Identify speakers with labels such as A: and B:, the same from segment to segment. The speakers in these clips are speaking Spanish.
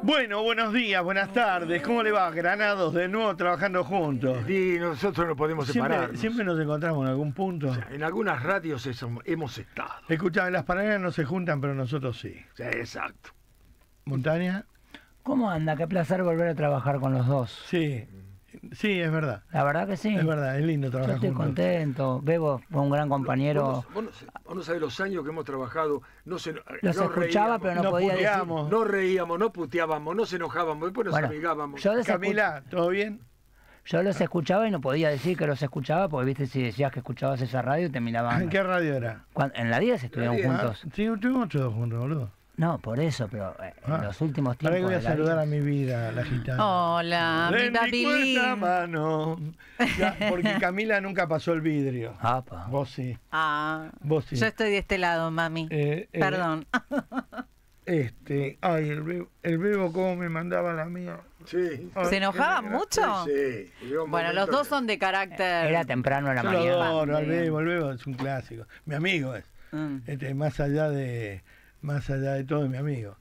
A: Bueno, buenos días, buenas tardes. ¿Cómo le va? Granados, de nuevo trabajando juntos.
B: Y nosotros no podemos separar.
A: Siempre nos encontramos en algún punto.
B: O sea, en algunas radios hemos estado.
A: Escuchame, las paralelas no se juntan, pero nosotros sí.
B: Sí, exacto.
A: ¿Montaña?
C: ¿Cómo anda? Qué placer volver a trabajar con los dos.
A: Sí, sí, es verdad.
C: La verdad que sí.
A: Es verdad, es lindo
C: Yo
A: trabajar
C: estoy
A: juntos.
C: contento. Bebo fue un gran compañero.
B: Vos no sabés los años que hemos trabajado.
C: Los escuchaba, pero no podía decir.
B: No reíamos, no puteábamos, no se enojábamos, después nos amigábamos.
A: Camila, ¿todo bien?
C: Yo los escuchaba y no podía decir que los escuchaba, porque viste, si decías que escuchabas esa radio te miraban.
A: ¿En qué radio era?
C: En la 10 estuvimos juntos.
A: Sí, estuvimos todos juntos, boludo.
C: No, por eso, pero en los últimos tiempos.
A: Ahora que voy a saludar a mi vida, la gitana.
D: Hola, mi papi.
A: Mano. Ya, porque Camila nunca pasó el vidrio.
C: Apa.
A: Vos sí.
D: Ah,
A: Vos sí.
D: yo estoy de este lado, mami. Perdón.
A: Ay, el bebo cómo me mandaba la mía.
B: Sí.
A: Ay,
D: ¿Se enojaba mucho?
B: Sí.
D: Bueno, los dos son de carácter.
C: Era temprano a la
A: yo lo
C: mañana.
A: adoro, el bebo es un clásico. Mi amigo es. Más allá de todo, mi amigo.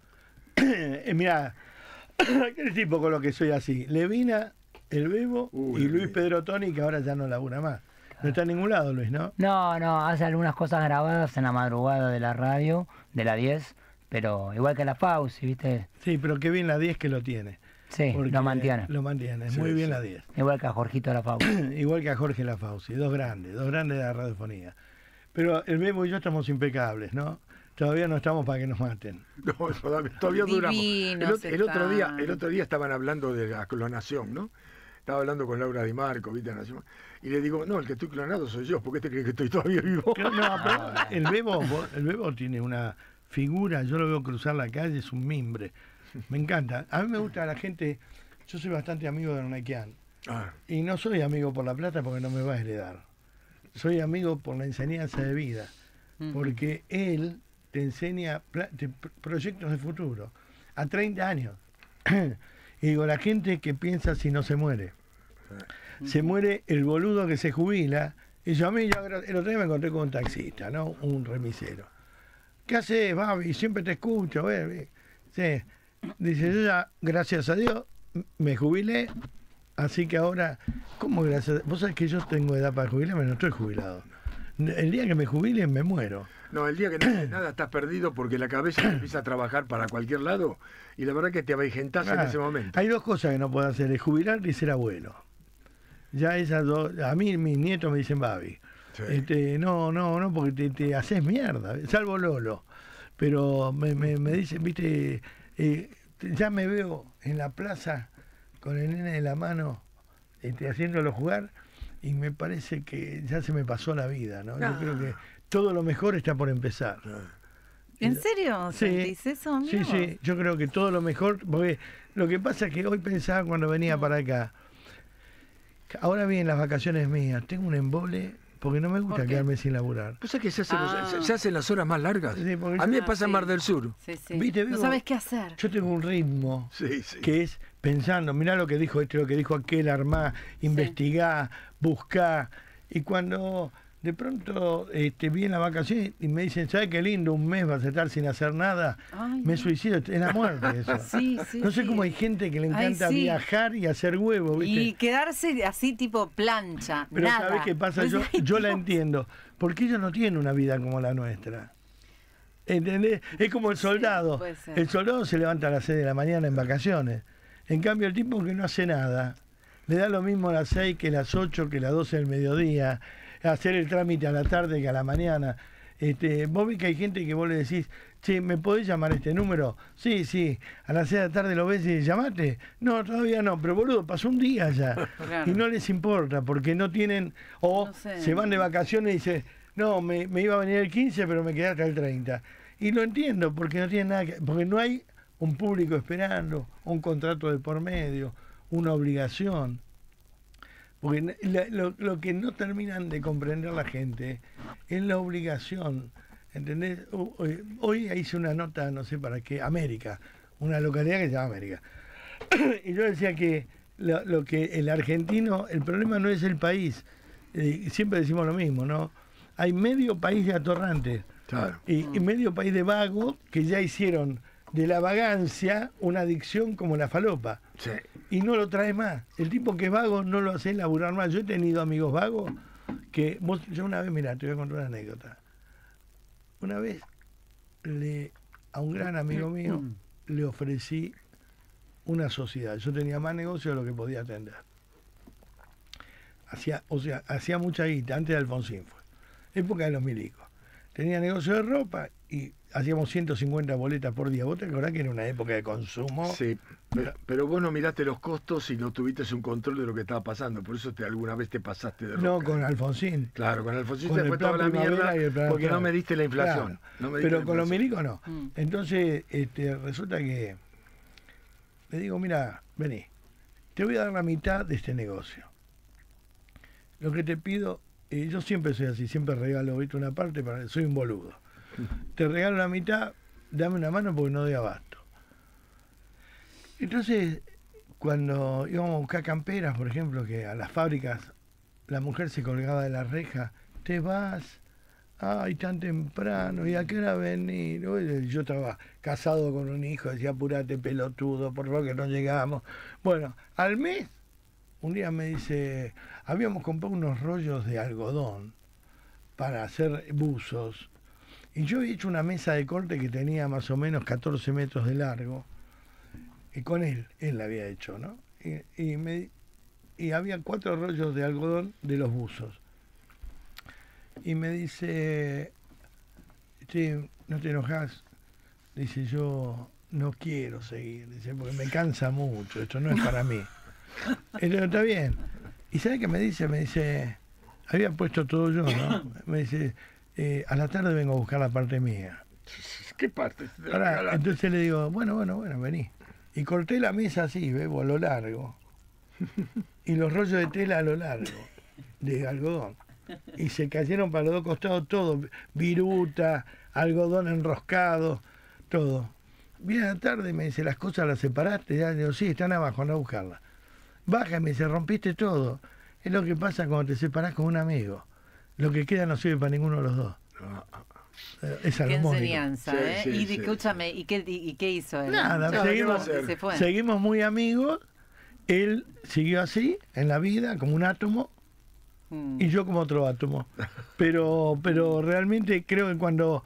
A: Mirá, qué tipo con lo que soy así. Levina, el bebo y Luis Pedro Toni, que ahora ya no labura más. No está en ningún lado, Luis, ¿no?
C: No, hace algunas cosas grabadas en la madrugada de la radio, de la 10, pero igual que la Fauci, ¿viste?
A: Sí, pero qué bien la 10 que lo tiene.
C: Sí, lo mantiene.
A: Lo mantiene, muy bien la 10.
C: Igual que a Jorgito la Fauci.
A: Igual que a Jorge la Fauci, dos grandes de la radiofonía. Pero el bebo y yo estamos impecables, ¿no? Todavía no estamos para que nos maten.
B: No, todavía duramos. El otro día estaban hablando de la clonación, ¿no? Estaba hablando con Laura Di Marco, ¿viste? Y le digo, no, el que estoy clonado soy yo, ¿por qué te crees que estoy todavía vivo?
A: No, pero el bebo tiene una figura, yo lo veo cruzar la calle, es un mimbre. Me encanta. A mí me gusta la gente, yo soy bastante amigo de Arnequian. Y no soy amigo por la plata porque no me va a heredar. Soy amigo por la enseñanza de vida. Porque él te enseña proyectos de futuro a 30 años. Y digo, la gente que piensa si no se muere. Se muere el boludo que se jubila. Y yo el otro día me encontré con un taxista, ¿no? Un remisero. ¿Qué haces, Babi? Siempre te escucho. Sí. Dice, yo ya, gracias a Dios, me jubilé. Así que ahora, ¿cómo gracias? Vos sabés que yo tengo edad para jubilarme, no estoy jubilado. El día que me jubile me muero.
B: No, el día que no haces nada estás perdido porque la cabeza empieza a trabajar para cualquier lado y la verdad que te avejentás en ese momento.
A: Hay dos cosas que no puedo hacer, es jubilarte y ser abuelo. Ya esas dos, a mí mis nietos me dicen Babi. Sí. No, porque te haces mierda, salvo Lolo. Pero me dicen, viste, ya me veo en la plaza con el nene de la mano haciéndolo jugar. Y me parece que ya se me pasó la vida, ¿no? Yo creo que todo lo mejor está por empezar.
D: ¿En serio? ¿Sentís eso, amigo?
A: Sí, yo creo que todo lo mejor, porque lo que pasa es que hoy pensaba cuando venía para acá, ahora vienen las vacaciones mías, tengo un embole, porque no me gusta quedarme sin laburar.
B: ¿Pues es que se hacen las horas más largas? Sí, a mí me pasa en Mar del Sur.
D: Sí.
A: ¿Viste,
D: no sabes qué hacer.
A: Yo tengo un ritmo que es pensando, mirá lo que dijo lo que dijo aquel, armá, investigá, buscá. Y cuando de pronto vienen las vacaciones y me dicen, ¿sabes qué lindo? Un mes vas a estar sin hacer nada. Ay, me suicido, es la muerte eso. No sé cómo hay gente que le encanta viajar y hacer huevo, ¿viste?
D: Y quedarse así tipo plancha,
A: pero
D: nada.
A: ¿sabés qué pasa? Yo la entiendo. Porque ellos no tienen una vida como la nuestra. ¿Entendés? Es como el soldado. El soldado se levanta a las 6 de la mañana en vacaciones. En cambio, el tipo que no hace nada, le da lo mismo a las 6 que a las 8, que a las 12 del mediodía, hacer el trámite a la tarde que a la mañana. Vos ves que hay gente que vos le decís, che, ¿me podés llamar a este número? Sí, a las 6 de la tarde lo ves y llamaste. No, todavía no, pero boludo, pasó un día ya. Claro. Y no les importa, porque no tienen, se van de vacaciones y dicen, no, me iba a venir el 15, pero me quedé hasta el 30. Y lo entiendo, porque no tienen nada porque no hay un público esperando, un contrato de por medio, una obligación. Porque lo que no terminan de comprender la gente es la obligación. ¿Entendés? Hoy hice una nota, no sé para qué, América, una localidad que se llama América. Y yo decía que lo que el argentino, el problema no es el país. Siempre decimos lo mismo, ¿no? Hay medio país de atorrantes.
B: Claro.
A: Y medio país de vagos que ya hicieron de la vagancia una adicción como la falopa.
B: Sí.
A: Y no lo trae más. El tipo que es vago no lo hace laburar más. Yo he tenido amigos vagos que... yo una vez, mira, te voy a contar una anécdota. Una vez a un gran amigo mío le ofrecí una sociedad. Yo tenía más negocio de lo que podía atender. Hacía mucha guita, antes de Alfonsín fue. Época de los milicos. Tenía negocio de ropa y hacíamos 150 boletas por día. ¿Vos te acordás que era una época de consumo?
B: Sí, pero vos no miraste los costos y no tuviste un control de lo que estaba pasando. Por eso alguna vez te pasaste de roca.
A: No, con Alfonsín.
B: Claro, con Alfonsín
A: con
B: se fue toda la mierda porque no me diste la inflación.
A: Claro, pero con los milicos no. Entonces, resulta que le digo, mira, vení, te voy a dar la mitad de este negocio. Lo que te pido, yo siempre soy así, siempre regalo, ¿viste? Una parte, soy un boludo. Te regalo la mitad, dame una mano porque no doy abasto. Entonces, cuando íbamos a buscar camperas, por ejemplo, que a las fábricas la mujer se colgaba de la reja, te vas, ay, tan temprano, ¿y a qué hora venir? Yo estaba casado con un hijo, decía, apurate, pelotudo, por favor que no llegamos. Bueno, al mes, un día me dice, habíamos comprado unos rollos de algodón para hacer buzos. Y yo he hecho una mesa de corte que tenía más o menos 14 metros de largo. Y con él la había hecho, ¿no? Y había 4 rollos de algodón de los buzos. Y me dice, ¿no te enojas? Dice, yo no quiero seguir, dice, porque me cansa mucho, esto no es para mí. Entonces, está bien. ¿Y sabe qué me dice? Me dice, había puesto todo yo, ¿no? Me dice, a la tarde vengo a buscar la parte mía.
B: ¿Qué parte?
A: Ahora, entonces le digo, bueno, vení. Y corté la mesa así, bebo, a lo largo. Y los rollos de tela a lo largo, de algodón. Y se cayeron para los dos costados todo, viruta, algodón enroscado, todo. Viene a la tarde y me dice, ¿las cosas las separaste? Ya digo, sí, están abajo, anda a buscarlas. Baja y me dice, rompiste todo. Es lo que pasa cuando te separás con un amigo. Lo que queda no sirve para ninguno de los dos. Es
D: qué enseñanza, ¿eh?
B: Sí,
D: y escúchame, ¿y qué hizo él?
A: Nada, seguimos muy amigos. Él siguió así en la vida, como un átomo, y yo como otro átomo. Pero realmente creo que cuando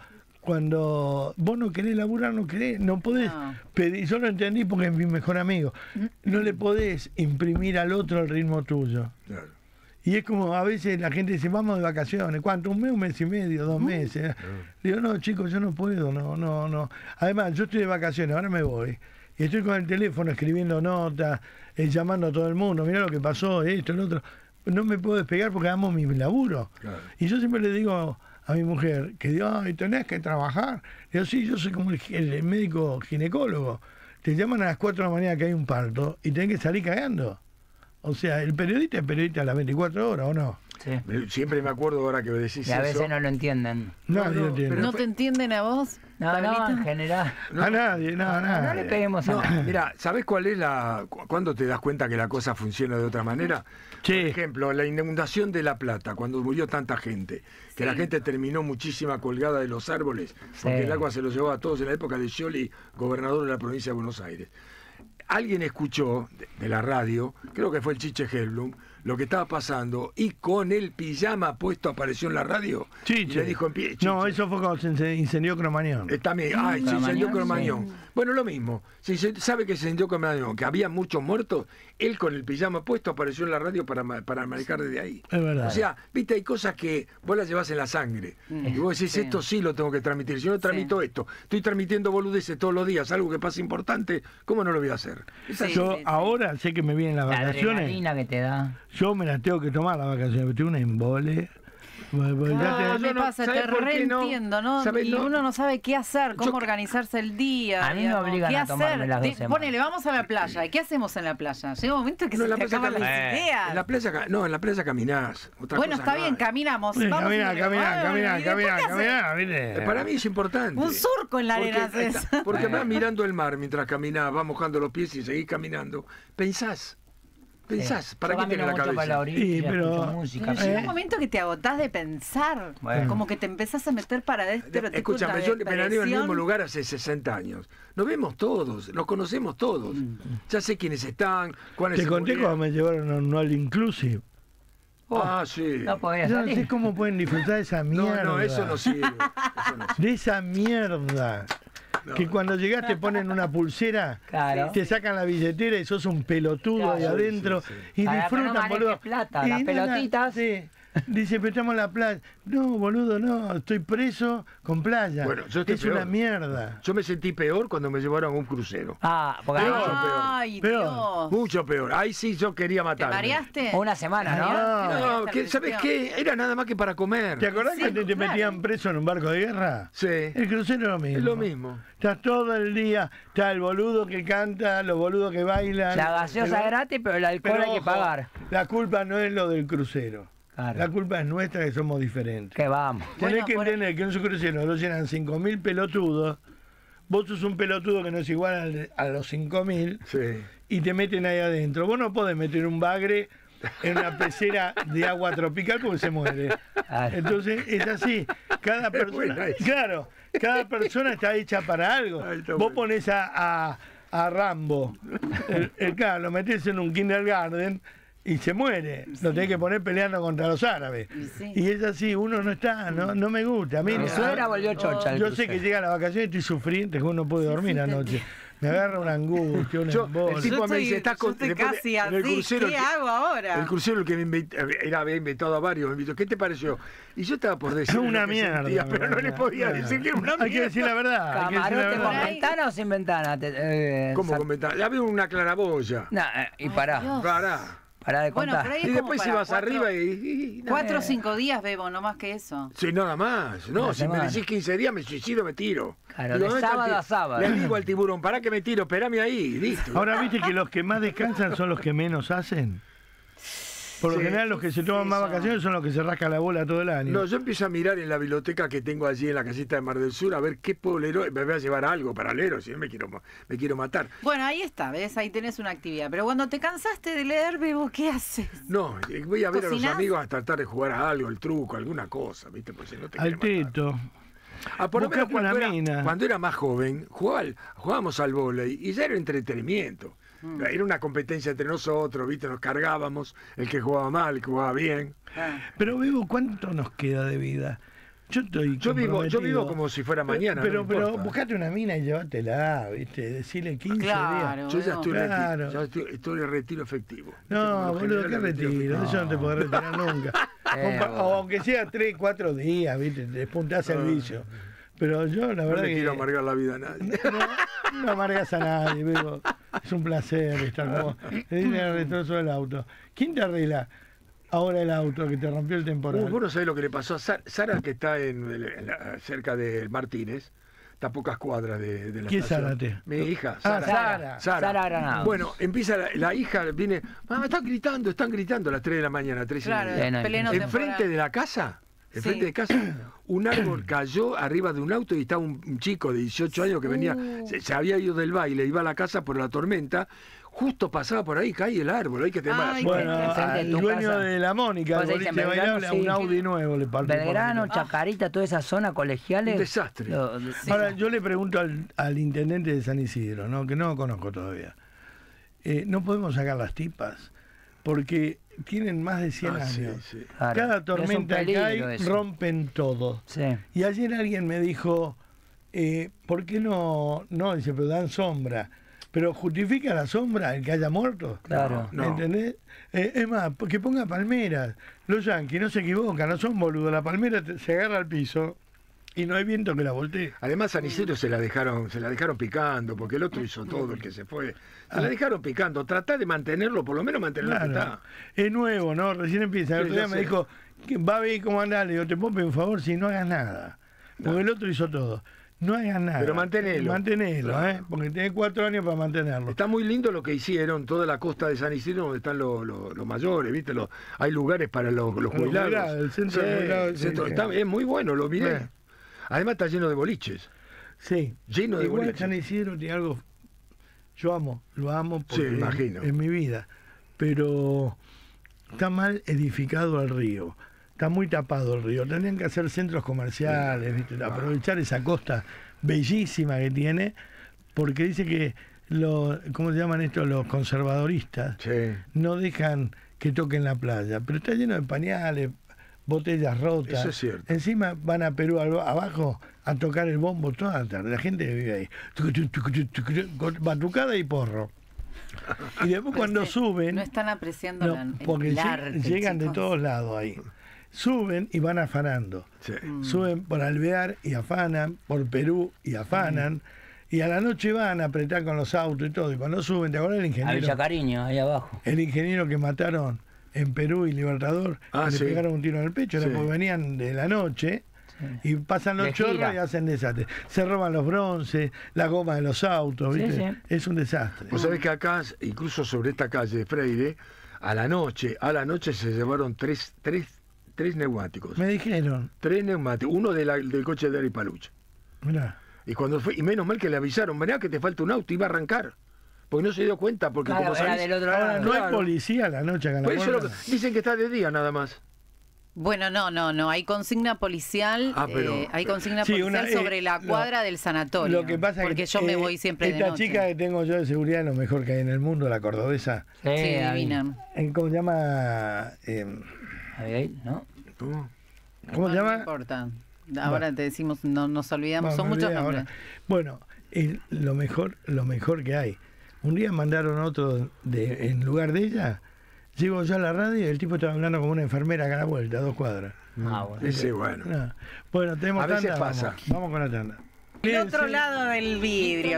A: vos no querés laburar, no podés pedir. Yo lo entendí porque es mi mejor amigo. No le podés imprimir al otro el ritmo tuyo.
B: Claro.
A: Y es como a veces la gente dice, vamos de vacaciones, ¿cuánto? ¿Un mes y medio, 2 meses? Digo, no, chicos, yo no puedo, no. Además, yo estoy de vacaciones, ahora me voy. Y estoy con el teléfono escribiendo notas, llamando a todo el mundo, mirá lo que pasó, esto, lo otro. No me puedo despegar porque amo mi laburo.
B: Claro.
A: Y yo siempre le digo a mi mujer, que digo, ay, tenés que trabajar. Digo, sí, yo soy como el médico ginecólogo. Te llaman a las 4 de la mañana que hay un parto y tenés que salir cagando. O sea, el periodista es periodista a las 24 horas, ¿o no?
C: Sí.
B: Siempre me acuerdo ahora que decís eso.
C: Y a veces no lo entienden.
A: Nadie lo entiende.
D: ¿No te entienden a vos?
C: No, en general.
A: A nadie,
C: No le peguemos a nadie.
B: Mira, ¿sabés cuál es cuándo te das cuenta que la cosa funciona de otra manera?
A: Sí.
B: Por ejemplo, la inundación de La Plata, cuando murió tanta gente, que la gente terminó muchísima colgada de los árboles, porque el agua se los llevaba a todos en la época de Scioli, gobernador de la provincia de Buenos Aires. Alguien escuchó de la radio, creo que fue el Chiche Helblum, lo que estaba pasando, y con el pijama puesto apareció en la radio.
A: Chiche.
B: Y le dijo en pie, Chiche.
A: No, eso fue cuando se incendió Cromañón.
B: También, se incendió Cromañón. Sí. Bueno, lo mismo. Si se sabe que se incendió Cromañón, que había muchos muertos, él con el pijama puesto apareció en la radio para manejar desde ahí.
A: Es verdad.
B: O sea, viste, hay cosas que vos las llevas en la sangre. Y vos decís, esto sí lo tengo que transmitir. Si yo no transmito esto, estoy transmitiendo boludeces todos los días, algo que pasa importante, ¿cómo no lo voy a hacer?
A: Yo ahora sé que me vienen las vacaciones.
C: La adrenalina que te da.
A: Yo me las tengo que tomar las vacaciones, me tengo un embole.
D: Me pasa, te reentiendo, ¿no? Y uno no sabe qué hacer, cómo organizarse el día.
C: A mí me obligan a tomarme las 2 semanas.
D: Ponele, vamos a la playa. ¿Y qué hacemos en la playa? Llega un momento que se te acaban las ideas.
B: En la playa caminás.
D: Bueno, está bien, caminamos.
A: Caminá.
B: Para mí es importante.
D: Un surco en la arena.
B: Porque vas mirando el mar mientras caminás, vas mojando los pies y seguís caminando. Pensás. Pensás, ¿para qué tenés la cabeza?
C: Para la orilla,
A: pero
C: música.
D: Llega un momento que te agotás de pensar, como que te empezás a meter para adentro.
B: Escúchame, yo veraneo en el mismo lugar hace 60 años. Nos vemos todos, nos conocemos todos. Ya sé quiénes están, cuáles
A: Te conté cuando me llevaron a un All Inclusive.
B: Sí.
C: No podía
A: Yo no
C: salir.
A: sé cómo pueden disfrutar de esa mierda.
B: No, eso no sirve.
A: De esa mierda. Que cuando llegás te ponen una pulsera, te sacan la billetera y sos un pelotudo ahí adentro y
C: para
A: disfrutan, boludo.
C: Plata, las pelotitas.
A: Dice, prestamos la playa. No, boludo, no, estoy preso con playa.
B: Bueno, yo estoy
A: es
B: peor.
A: una mierda.
B: Yo me sentí peor cuando me llevaron a un crucero.
C: Porque
D: Ay, Dios.
B: Mucho peor. Ahí sí yo quería matarme.
D: ¿Te mareaste?
C: una semana, ¿no?
B: No, ¿sabes qué? Era nada más que para comer.
A: ¿Te acordás que te metían preso en un barco de guerra?
B: Sí.
A: El crucero es lo mismo.
B: Es lo mismo.
A: Estás todo el día, está el boludo que canta, los boludos que bailan.
C: La gaseosa es gratis, pero el alcohol hay que pagar.
A: La culpa no es lo del crucero.
C: Claro.
A: La culpa es nuestra, que somos diferentes.
C: Que vamos.
A: Tenés que entender que en su crucero lo llenan 5.000 pelotudos. Vos sos un pelotudo que no es igual a los 5.000 y te meten ahí adentro. Vos no podés meter un bagre en una pecera de agua tropical porque se muere. Entonces es así. Cada persona, cada persona está hecha para algo. Vos ponés a Rambo, claro, lo metés en un kindergarten y se muere. Lo tenés que poner peleando contra los árabes. Y es así, uno no está, no me gusta. A mí,
C: Mi suegra volvió chocha.
A: Yo sé que llega la vacación y estoy sufriendo, que uno no puede dormir anoche. Me agarra una angustia, un embole.
B: El tipo me dice, estás con
D: casi así,
B: crucero,
D: ¿qué hago ahora?
B: El crucero el que había invitado a varios, me invitó, ¿qué te pareció? Y yo estaba por decir
A: una mierda,
B: sentía, pero no le podía decir que era una mierda.
A: Hay que decir la verdad.
C: ¿Camarote con ventana o sin ventana?
B: ¿Cómo con ventana? Había una claraboya.
C: Y pará. Pará de contar.
B: Y después ibas arriba y
D: 4 o 5 días bebo, no más que eso.
B: Sí, nada más. No, si me decís 15 días, me suicido, me tiro.
C: Claro, de sábado a sábado.
B: Le digo al tiburón, pará que me tiro, esperame ahí, listo.
A: Ahora, ¿viste que los que más descansan son los que menos hacen? Por lo general, los que se toman más vacaciones son los que se rascan la bola todo el año.
B: No, yo empiezo a mirar en la biblioteca que tengo allí en la casita de Mar del Sur, a ver qué puedo leer. Me voy a llevar algo para leer, o si no me quiero matar.
D: Bueno, ahí está, ¿ves? Ahí tenés una actividad. Pero cuando te cansaste de leer, Bebo, ¿qué haces?
B: No, voy a ver a los amigos a tratar de jugar a algo, el truco, alguna cosa, ¿viste? Pues si no te
A: al teto.
B: Por lo menos cuando era más joven, jugábamos al vóley y ya era entretenimiento. Era una competencia entre nosotros, ¿viste? Nos cargábamos, el que jugaba mal, el que jugaba bien.
A: Pero, Bebo, ¿cuánto nos queda de vida? Yo
B: vivo como si fuera mañana.
A: Pero buscate una mina y llévatela, ¿viste? Decirle 15 días.
B: Yo ya estoy en retiro efectivo.
A: No, boludo, ¿qué retiro? Eso no te podés retirar nunca. O aunque sea 3, 4 días, ¿viste? Despuntás servicio. Pero yo, la verdad,
B: no le quiero amargar la vida a nadie.
A: No amargas a nadie, Bebo. Es un placer estar como. El retrozo del auto. ¿Quién te arregla ahora el auto que te rompió el temporal?
B: Vos no sabés lo que le pasó a Sara, que está cerca de Martínez. Está a pocas cuadras de la
A: ¿Quién es
B: estación.
A: Zárate?
B: Mi hija,
C: Sara Granado.
B: Bueno, empieza la hija, viene, mamá, están gritando a las 3 de la mañana, 3:30. Enfrente de la casa, enfrente de casa, un árbol cayó arriba de un auto y estaba un chico de 18 años que venía, se había ido del baile, iba a la casa por la tormenta. Justo pasaba por ahí, cae el árbol, hay que temer.
A: Bueno, el dueño de la Mónica, el boliche bailable, un Audi nuevo le partió.
C: Belgrano, Chacarita, toda esa zona colegiales.
B: Un desastre.
A: Ahora, yo le pregunto al intendente de San Isidro, ¿no? Que no lo conozco todavía. No podemos sacar las tipas, porque tienen más de 100 años. Sí. Claro. Cada tormenta que hay, rompen todo. Sí. Y ayer alguien me dijo, ¿por qué no? No, dice, pero dan sombra. Pero justifica la sombra el que haya muerto.
C: Claro.
A: ¿Me entendés? Es más, que ponga palmeras. Los yanquis no se equivocan, no son boludos. La palmera se agarra al piso y no hay viento que la voltee.
B: Además, San Isidro se la dejaron picando, porque el otro hizo todo, el que se fue. Se la dejaron picando. Tratá de mantenerlo, por lo menos mantenerlo que está.
A: Es nuevo, ¿no? Recién empieza. El otro día me dijo, va a ver cómo andar. Le digo, te puedo pedir un favor si no hagas nada. Porque el otro hizo todo. No hagas nada.
B: Pero mantenelo.
A: Mantenelo,
B: claro.
A: Porque tenés 4 años para mantenerlo.
B: Está muy lindo lo que hicieron, toda la costa de San Isidro, donde están los mayores, ¿viste? Hay lugares para los jubilados.
A: El centro de jubilados.
B: Es muy bueno, lo miré. Además está lleno de boliches.
A: Sí.
B: Lleno de boliches.
A: San Isidro tiene algo... Yo lo amo porque
B: imagino.
A: Es mi vida. pero está mal edificado el río. Está muy tapado el río. Tendrían que hacer centros comerciales, ¿viste? Aprovechar esa costa bellísima que tiene, porque dice que ¿cómo se llaman estos? Los conservadoristas no dejan que toquen la playa, pero está lleno de pañales, botellas rotas.
B: Eso es cierto.
A: Encima van a Perú abajo a tocar el bombo toda la tarde, la gente que vive ahí, batucada y porro. Y después cuando suben...
D: No están apreciando
A: porque
D: el arte,
A: llegan
D: chicos.
A: de todos lados ahí. Suben y van afanando. Suben por Alvear y afanan, por Perú y afanan. Y a la noche van a apretar con los autos y todo. Y cuando suben, ¿te acuerdas del ingeniero?
C: A Villa Cariño, ahí abajo.
A: El ingeniero que mataron en Perú y Libertador, le pegaron un tiro en el pecho, porque venían de la noche y pasan los chorros y hacen desastre. Se roban los bronces, la goma de los autos, ¿viste? Es un desastre.
B: Vos sabés que acá, incluso sobre esta calle de Freire, a la noche se llevaron tres neumáticos.
A: Me dijeron.
B: 3 neumáticos, uno del coche de Ari Paluch.
A: Mirá.
B: Y cuando fue, y menos mal que le avisaron, mirá que te falta un auto, iba a arrancar. Porque no se dio cuenta, porque como
C: era del otro
A: ahora
C: lado.
A: no hay policía a la noche acá en la puerta.
B: Dicen que está de día nada más.
D: Bueno, no, hay consigna policial, hay consigna policial sobre la cuadra del sanatorio.
A: Lo que pasa es
D: porque yo me voy siempre de noche.
A: Esta chica que tengo yo de seguridad es lo mejor que hay en el mundo, la cordobesa.
D: Sí, divina.
A: ¿Cómo se llama?
C: Abigail, ¿no?
A: ¿Cómo se llama?
D: No importa. Ahora te decimos, no nos olvidamos, son muchos nombres.
A: Bueno, es lo mejor que hay. Un día mandaron otro en lugar de ella. Llego yo a la radio y el tipo estaba hablando como una enfermera acá a la vuelta, a 2 cuadras.
B: Bueno. Ese bueno.
A: No. Bueno, tenemos
B: a veces
A: tanda,
B: pasa.
A: Vamos con la tanda.
D: El otro lado del vidrio.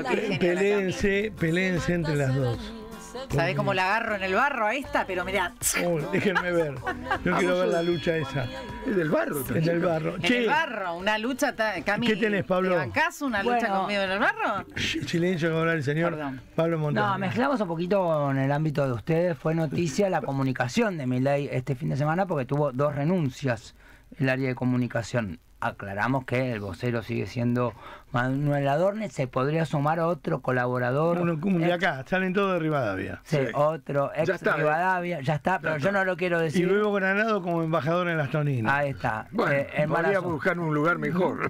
A: Peléense entre las dos.
D: ¿Sabés cómo la agarro en el barro a esta? Pero mirá.
A: Déjenme ver. Yo quiero ver la lucha esa.
B: Es del barro.
A: En el barro.
D: En el barro, una lucha. Camila,
A: ¿qué tenés, Pablo?
D: ¿Te bancás una lucha conmigo en el barro?
A: Silencio, que va a hablar el señor Pablo Montaña.
C: No, mezclamos un poquito en el ámbito de ustedes. Fue noticia la comunicación de Milei este fin de semana porque tuvo 2 renuncias en el área de comunicación. Aclaramos que el vocero sigue siendo Manuel Adorne, se podría sumar otro colaborador.
A: De acá, salen todos de Rivadavia.
C: Sí, otro ex Rivadavia, ya está, pero yo no lo quiero decir.
A: Y luego Granado como embajador en las Toninas.
C: Ahí está.
B: Bueno, podríamos buscar un lugar mejor.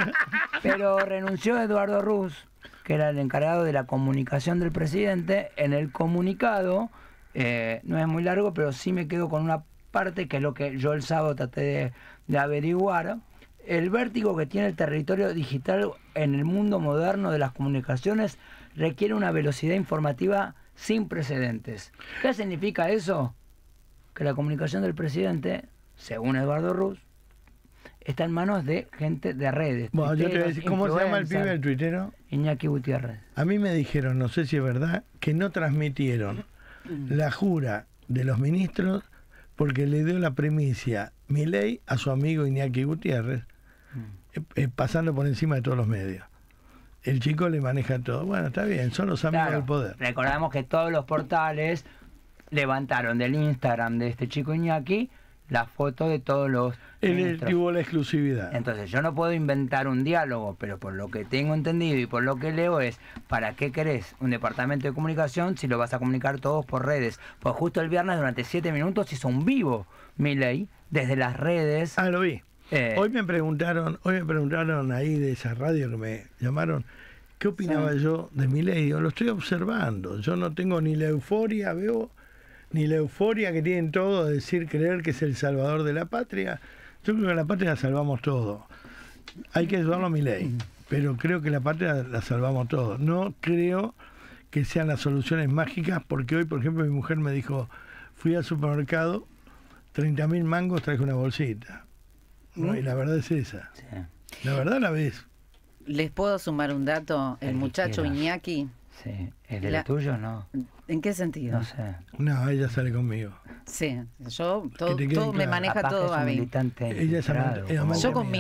C: Pero renunció Eduardo Ruz, que era el encargado de la comunicación del presidente. En el comunicado, no es muy largo, pero sí me quedo con una parte que es lo que yo el sábado traté de averiguar. El vértigo que tiene el territorio digital en el mundo moderno de las comunicaciones requiere una velocidad informativa sin precedentes. ¿Qué significa eso? Que la comunicación del presidente, según Eduardo Ruz, está en manos de gente de redes.
A: Bueno, yo te voy a decir, ¿cómo se llama el pibe del tuitero?
C: Iñaki Gutiérrez.
A: A mí me dijeron, no sé si es verdad, que no transmitieron la jura de los ministros porque le dio la primicia Milei a su amigo Iñaki Gutiérrez, pasando por encima de todos los medios. El chico le maneja todo. Bueno, está bien, son los amigos del poder.
C: Recordamos que todos los portales levantaron del Instagram de este chico Iñaki la foto de todos los
A: Él tuvo la exclusividad.
C: Entonces yo no puedo inventar un diálogo, pero por lo que tengo entendido y por lo que leo es, ¿para qué querés un departamento de comunicación si lo vas a comunicar todos por redes? Pues justo el viernes durante 7 minutos hizo un vivo Milei desde las redes.
A: Lo vi. Hoy me preguntaron ahí de esa radio que me llamaron, ¿qué opinaba yo de Milei? Lo estoy observando. Yo no tengo ni la euforia, ni la euforia que tienen todos de decir, creer que es el salvador de la patria. Yo creo que la patria la salvamos todos. Hay que ayudarlo a Milei, pero creo que la patria la salvamos todos. No creo que sean las soluciones mágicas, porque hoy, por ejemplo, mi mujer me dijo, fui al supermercado, 30.000 mangos, traje una bolsita. No, y la verdad es esa. Sí. La verdad la ves.
D: ¿Les puedo sumar un dato? El muchacho Iñaki.
C: Sí. ¿El de tuyo no?
D: ¿En qué sentido?
C: No sé.
A: No, ella sale conmigo.
D: Sí, yo todo me maneja todo a mí.
A: Ella es
D: yo con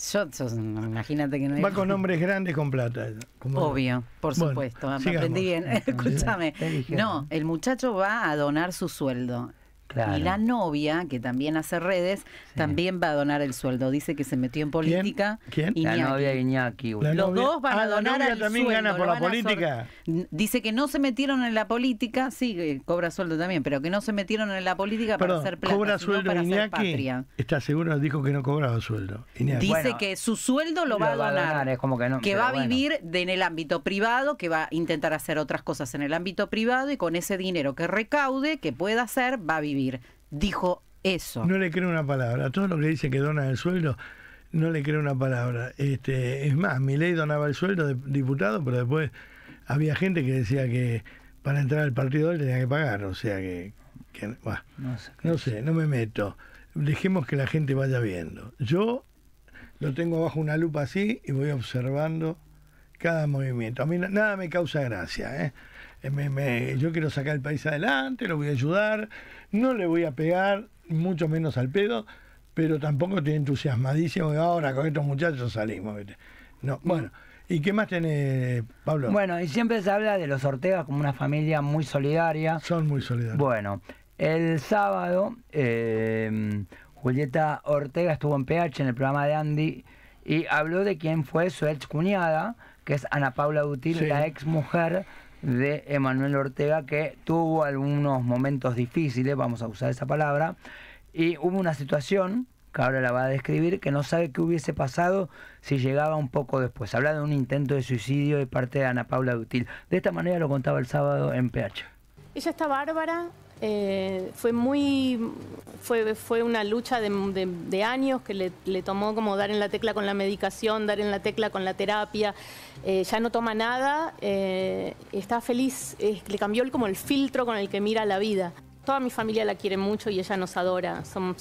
D: imagínate que no
A: va con hombres grandes con plata.
D: Obvio, por supuesto. Aprendí bien. Escúchame. No, el muchacho va a donar su sueldo.
C: Claro.
D: Y la novia, que también hace redes, también va a donar el sueldo. Dice que se metió en política.
A: ¿Quién?
C: La novia de Iñaki.
D: Los dos van a donar
A: la novia
D: el
A: también
D: sueldo.
A: gana por la política.
D: Dice que no se metieron en la política, sí, cobra sueldo también, pero que no se metieron en la política para hacer plata,
A: ¿cobra
D: sino
A: sueldo
D: para hacer
A: Iñaki?
D: patria.
A: ¿Estás seguro? Dijo que no cobraba sueldo. Iñaki.
D: Dice que su sueldo lo va a donar.
C: Es como que no,
D: que va a vivir en el ámbito privado, que va a intentar hacer otras cosas en el ámbito privado y con ese dinero que recaude, que pueda hacer, va a vivir. Dijo eso.
A: No le creo una palabra. A todo lo que dice que dona el sueldo, no le creo una palabra. Es más, Milei donaba el sueldo de diputado, pero después había gente que decía que para entrar al partido él tenía que pagar. O sea no sé, no me meto. Dejemos que la gente vaya viendo. Yo lo tengo bajo una lupa así y voy observando cada movimiento. A mí nada me causa gracia, ¿eh? Yo quiero sacar el país adelante, lo voy a ayudar, no le voy a pegar, mucho menos al pedo, pero tampoco estoy entusiasmadísimo de ahora con estos muchachos salimos. ¿Viste? No, bueno, ¿y qué más tenés, Pablo?
C: Bueno, y siempre se habla de los Ortega como una familia muy solidaria.
A: Son muy solidarios.
C: Bueno, el sábado Julieta Ortega estuvo en PH en el programa de Andy y habló de quién fue su ex cuñada, que es Ana Paula Dutil,
A: sí,
C: la ex mujer de Emanuel Ortega, que tuvo algunos momentos difíciles, vamos a usar esa palabra, y hubo una situación, que ahora la va a describir, que no sabe qué hubiese pasado si llegaba un poco después. Habla de un intento de suicidio de parte de Ana Paula Dutil. De esta manera lo contaba el sábado en PH.
E: Ella está bárbara, fue una lucha de años que le tomó como dar en la tecla con la medicación, dar en la tecla con la terapia. Ya no toma nada, está feliz, le cambió como el filtro con el que mira la vida. Toda mi familia la quiere mucho y ella nos adora.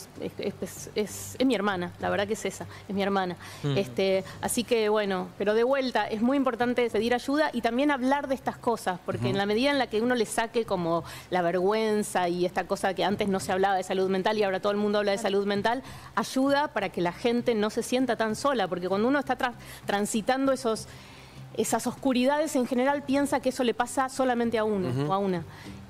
E: Es mi hermana, la verdad que es esa, es mi hermana. Así que bueno, pero de vuelta, es muy importante pedir ayuda y también hablar de estas cosas, porque en la medida en la que uno le saque como la vergüenza y esta cosa que antes no se hablaba de salud mental y ahora todo el mundo habla de salud mental, ayuda para que la gente no se sienta tan sola, porque cuando uno está transitando esas oscuridades, en general piensa que eso le pasa solamente a uno o a una.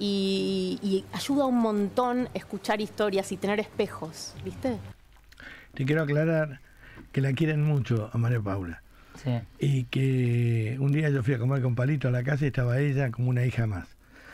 E: Y ayuda un montón escuchar historias y tener espejos, ¿viste?
A: Te quiero aclarar que la quieren mucho a María Paula.
C: Sí.
A: Y que un día yo fui a comer con Palito a la casa y estaba ella como una hija más.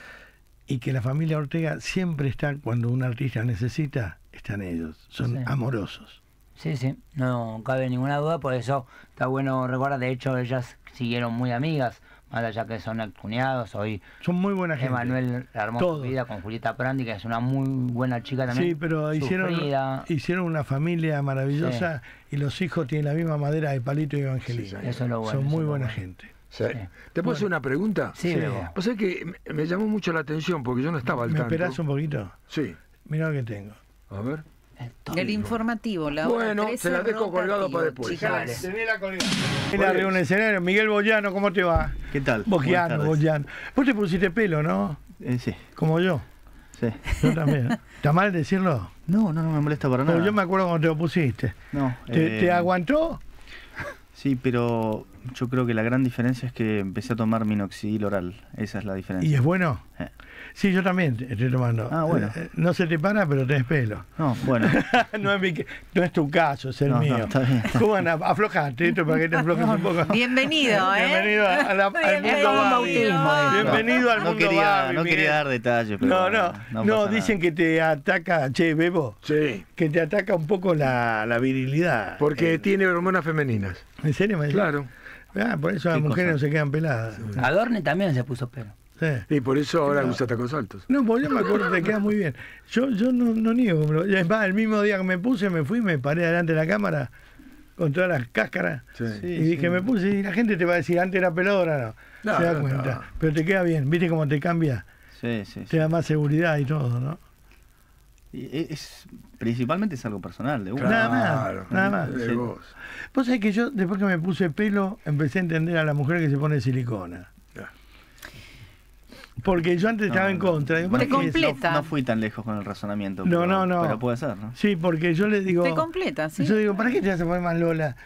A: Y que la familia Ortega siempre está, cuando un artista necesita, están ellos. Son amorosos.
C: Sí, sí, no cabe ninguna duda, por eso está bueno recordar, de hecho ellas siguieron muy amigas, más allá que son cuñados, hoy
A: son muy buena gente.
C: Emanuel armó su vida con Julieta Prandi, que es una muy buena chica también.
A: Sí, pero hicieron una familia maravillosa y los hijos tienen la misma madera de Palito y Evangelina.
C: Eso es lo bueno.
A: Son muy buena gente.
B: Sí. ¿Te puedo hacer una pregunta?
C: Sí,
B: O sea que me llamó mucho la atención porque yo no estaba al tanto.
A: ¿Me esperás un poquito?
B: Sí.
A: Mirá lo que tengo.
B: A ver.
D: El informativo, la hora 13,
B: se la dejo colgado para después.
A: Tenela colgada. Arriba un escenario. Miguel Boyano, ¿cómo te va?
F: ¿Qué tal?
A: Boyano. Vos te pusiste pelo, ¿no?
F: Sí.
A: Como yo.
F: Sí.
A: Yo también. ¿Está mal decirlo?
F: No me molesta para nada.
A: Pero yo me acuerdo cuando te lo pusiste.
F: No.
A: ¿Te aguantó?
F: Sí, pero yo creo que la gran diferencia es que empecé a tomar minoxidil oral. Esa es la diferencia.
A: ¿Y es bueno? Sí, yo también estoy tomando.
F: Ah, bueno.
A: No se te para, pero tenés pelo.
F: No, bueno.
A: no es tu caso, es el mío.
F: No, está bien.
A: ¿Cómo andas? Aflojate esto para que te aflojes un poco.
D: Bienvenido,
A: Bienvenido al mundo Babi. Bienvenido al mundo Babi.
F: No quería dar detalles, pero
A: no dicen que te ataca, Bebo.
B: Sí.
A: Que te ataca un poco la virilidad.
B: Porque tiene hormonas femeninas.
A: ¿En serio me decís?
B: Claro.
A: Por eso las mujeres no se quedan peladas.
C: Adorne también se puso pelo.
A: Sí.
B: Y por eso ahora usa tacos altos.
A: No, porque yo me acuerdo que te queda muy bien. Yo no niego. Es más, el mismo día que me puse, me fui, me paré delante de la cámara con todas las cáscaras.
B: Sí.
A: Y dije, me puse, y la gente te va a decir, antes era pelado, ahora no. Se da cuenta. No. Pero te queda bien. ¿Viste cómo te cambia?
F: Sí.
A: Te da más seguridad y todo, ¿no?
F: Y principalmente es algo personal. De uno.
A: Nada más.
B: De vos.
A: Vos sabés que yo, después que me puse pelo, empecé a entender a la mujer que se pone silicona. Porque yo antes estaba en contra.
D: Te completa.
F: No fui tan lejos con el razonamiento.
A: No.
F: Pero puede ser, ¿no?
A: Sí, porque yo le digo...
D: Te completa, sí.
A: Yo digo, ¿para qué te vas a poner más Lola?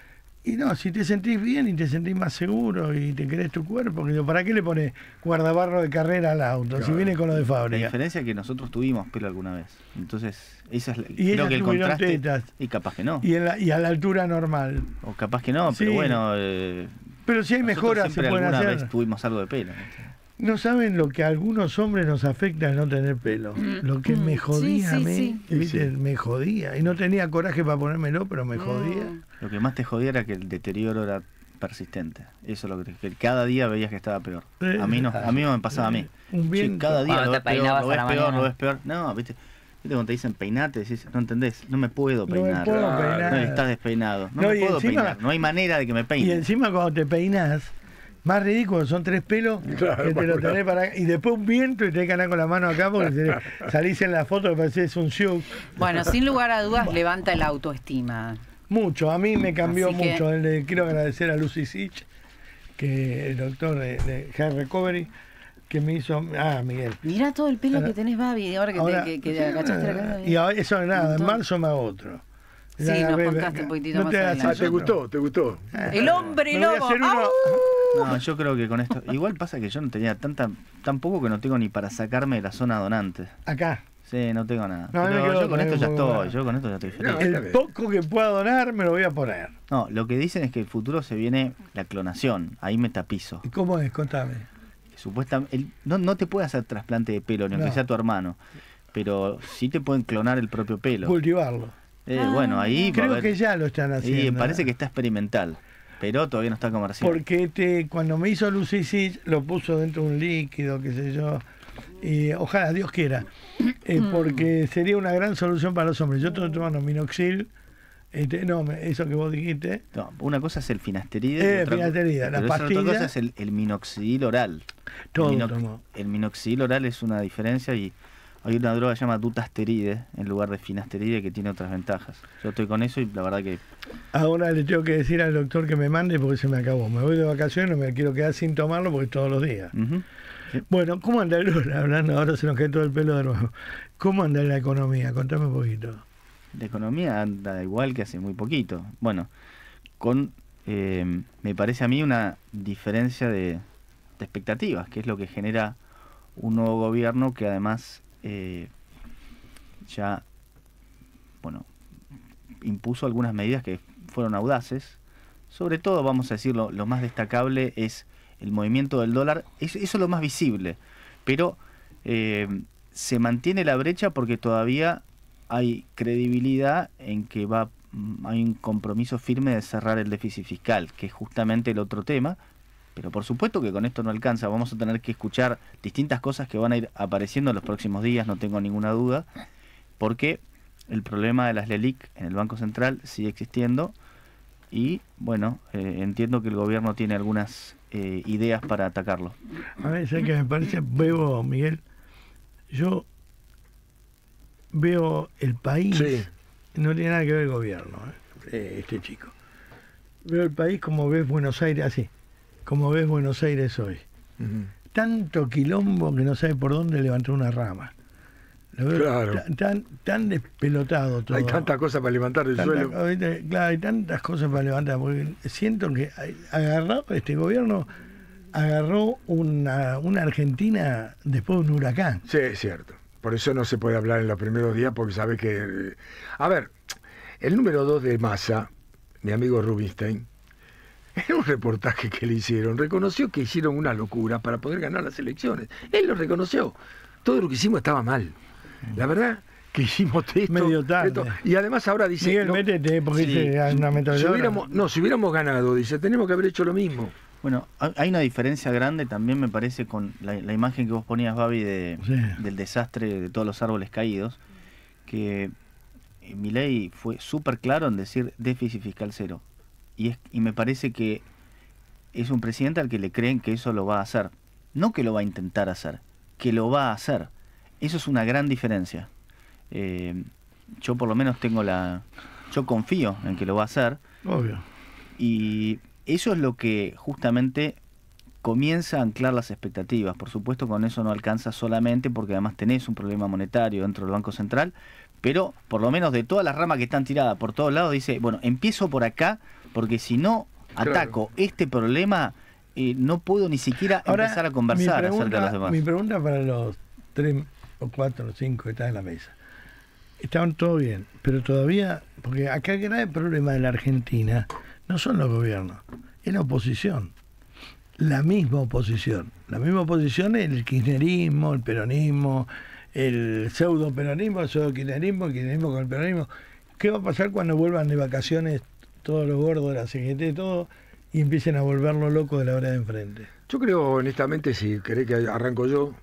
A: Y no, si te sentís bien y te sentís más seguro y te querés tu cuerpo, ¿para qué le pones guardabarro de carrera al auto? Claro. Si viene con lo de
F: La
A: fábrica.
F: diferencia es que nosotros tuvimos pelo alguna vez. Entonces, esa es
A: y
F: creo que el contraste.
A: Tetas.
F: Y capaz que no.
A: Y a la altura normal.
F: O capaz que no,
A: sí.
F: Pero bueno.
A: Pero si hay mejoras, se pueden hacer.
F: Alguna vez tuvimos algo de pelo.
A: No saben lo que a algunos hombres nos afecta el no tener pelo. Lo que me jodía a mí, ¿viste? Me jodía. Y no tenía coraje para ponérmelo, pero me jodía.
F: Lo que más te jodía era que el deterioro era persistente. Eso es lo que cada día veías que estaba peor. A mí no me pasaba a mí. Cada día lo ves peor. No, ¿viste? Cuando te dicen peinate, decís, no entendés, no me puedo peinar. No, estás despeinado. No me puedo peinar. No hay manera de que me peine.
A: Y encima cuando te peinás, más ridículo, son 3 pelos que te lo tenés para... Y después un viento y tenés que andar con la mano acá porque salís en la foto que parecés un show.
D: Bueno, sin lugar a dudas levanta la autoestima.
A: Mucho, a mí me cambió mucho. Quiero agradecer a Lucy Sich, que el doctor de Hair Recovery, que me hizo... Miguel.
D: Mirá todo el pelo que tenés, Babi, ahora que te agachaste la cara.
A: Y eso es nada, en marzo me hago otro.
D: Sí, nos contaste un poquitito más adelante.
B: ¿Te gustó?
D: El hombre lobo.
F: No, yo creo que con esto... Igual pasa que yo no tenía tan poco que no tengo ni para sacarme de la zona donante.
A: Acá.
F: Sí, no tengo nada. Pero yo con esto ya estoy. Yo con esto ya estoy feliz.
A: El poco que pueda donar me lo voy a poner.
F: No, lo que dicen es que el futuro se viene la clonación. Ahí me tapizo.
A: ¿Y cómo es? Contame.
F: Supuestamente... No te puede hacer trasplante de pelo, ni aunque sea tu hermano. Pero sí te pueden clonar el propio pelo.
A: Cultivarlo.
F: Bueno, ahí
A: creo que ya lo están haciendo.
F: Y parece que está experimental, pero todavía no está comercial.
A: Porque cuando me hizo Lucy Sich, lo puso dentro de un líquido, qué sé yo, y ojalá Dios quiera, porque sería una gran solución para los hombres. Yo estoy tomando minoxidil, eso que vos dijiste.
F: No, una cosa es el finasteride,
A: la pastilla.
F: Otra cosa es el minoxidil oral. El minoxidil oral es una diferencia y hay una droga que se llama dutasteride en lugar de finasteride que tiene otras ventajas. Yo estoy con eso y la verdad que...
A: Ahora le tengo que decir al doctor que me mande porque se me acabó. Me voy de vacaciones, no me quiero quedar sin tomarlo porque es todos los días. Sí. Bueno, ¿cómo anda hablando? Ahora se nos cae todo el pelo de nuevo. ¿Cómo anda la economía? Contame un poquito.
F: La economía anda igual que hace muy poquito. Bueno, me parece a mí una diferencia de expectativas, que es lo que genera un nuevo gobierno que además... ya impuso algunas medidas que fueron audaces. Sobre todo, vamos a decirlo, lo más destacable es el movimiento del dólar. Eso es lo más visible, pero se mantiene la brecha porque todavía hay credibilidad en que hay un compromiso firme de cerrar el déficit fiscal, que es justamente el otro tema. Pero por supuesto que con esto no alcanza, vamos a tener que escuchar distintas cosas que van a ir apareciendo en los próximos días, no tengo ninguna duda, porque el problema de las LELIQ en el Banco Central sigue existiendo y, bueno, entiendo que el gobierno tiene algunas ideas para atacarlo.
A: A ver, ¿sabes qué me parece? Miguel, yo veo el país, no tiene nada que ver el gobierno, este chico. Veo el país como ves Buenos Aires, así. Como ves Buenos Aires hoy. Tanto quilombo que no sabe por dónde levantar una rama. Lo veo tan despelotado todo.
B: Hay tantas cosas para levantar del suelo.
A: Claro, hay tantas cosas para levantar. Porque siento que este gobierno agarró una Argentina después de un huracán.
B: Sí, es cierto. Por eso no se puede hablar en los primeros días porque sabe que... A ver, el número 2 de Massa, mi amigo Rubinstein, en un reportaje que le hicieron, reconoció que hicieron una locura para poder ganar las elecciones. Él lo reconoció. Todo lo que hicimos estaba mal. La verdad que hicimos esto.
A: Medio tarde.
B: Y además ahora dice...
A: Miguel, métete, porque
B: si hubiéramos ganado, dice, tenemos que haber hecho lo mismo.
F: Bueno, hay una diferencia grande también, me parece, con la imagen que vos ponías, Babi, del desastre de todos los árboles caídos, que Milei fue súper claro en decir déficit fiscal cero. Y me parece que es un presidente al que le creen que eso lo va a hacer. No que lo va a intentar hacer, que lo va a hacer. Eso es una gran diferencia. Yo por lo menos yo confío en que lo va a hacer.
A: Obvio.
F: Y eso es lo que justamente comienza a anclar las expectativas. Por supuesto, con eso no alcanza solamente porque además tenés un problema monetario dentro del Banco Central, pero por lo menos de todas las ramas que están tiradas por todos lados, dice, bueno, empiezo por acá porque si no ataco este problema, no puedo ni siquiera empezar a conversar acerca de los demás.
A: Mi pregunta para los 3 o 4 o 5 que están en la mesa. Estaban todo bien, pero todavía, porque acá el grave problema de la Argentina no son los gobiernos, es la oposición. La misma oposición es el kirchnerismo, el peronismo, el pseudo-peronismo, el pseudo-kirchnerismo, el kirchnerismo con el peronismo. ¿Qué va a pasar cuando vuelvan de vacaciones todos los gordos de la CGT, todo, y empiecen a volverlo loco de la hora de enfrente?
B: Yo creo, honestamente, si querés que arranco yo,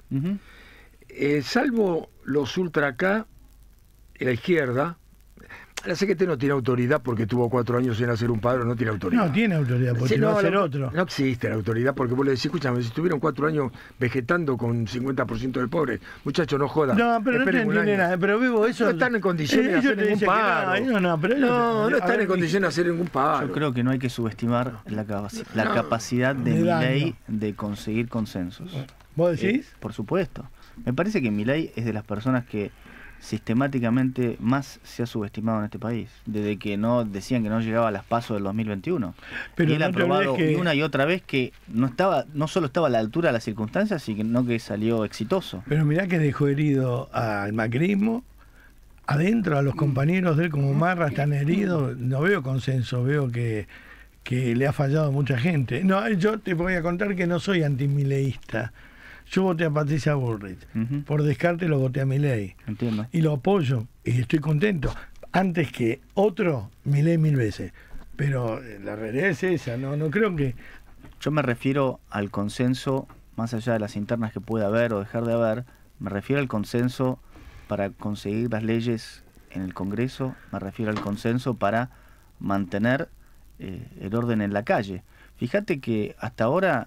B: salvo los ultra acá, la izquierda, la CGT no tiene autoridad porque tuvo 4 años sin hacer un paro, no tiene autoridad.
A: No tiene autoridad, porque no va a hacer otro.
B: No existe la autoridad, porque vos le decís, escúchame, si estuvieron 4 años vegetando con 50% de pobres, muchachos, no jodan.
A: No, pero no te entiende nada, pero Vivo, eso...
B: No están en condiciones de hacer ningún paro. No están en condiciones de hacer ningún paro.
F: Yo creo que no hay que subestimar la capacidad de Milei de conseguir consensos.
A: ¿Vos decís?
F: Por supuesto. Me parece que Milei es de las personas que sistemáticamente más se ha subestimado en este país, desde que no decían que no llegaba a las PASO del 2021. Pero y él ha probado una y otra vez que no solo estaba a la altura de las circunstancias, sino que salió exitoso.
A: Pero mirá que dejó herido al macrismo, adentro a los compañeros de él como Marra están heridos, no veo consenso, veo que le ha fallado a mucha gente. No, yo te voy a contar que no soy antimileísta. Yo voté a Patricia Bullrich. Por descarte lo voté a Milei.
F: Entiendo.
A: Y lo apoyo. Y estoy contento. Antes que otro, Milei 1000 veces. Pero la realidad es esa. No creo que...
F: Yo me refiero al consenso, más allá de las internas que pueda haber o dejar de haber, me refiero al consenso para conseguir las leyes en el Congreso, me refiero al consenso para mantener el orden en la calle. Fíjate que hasta ahora...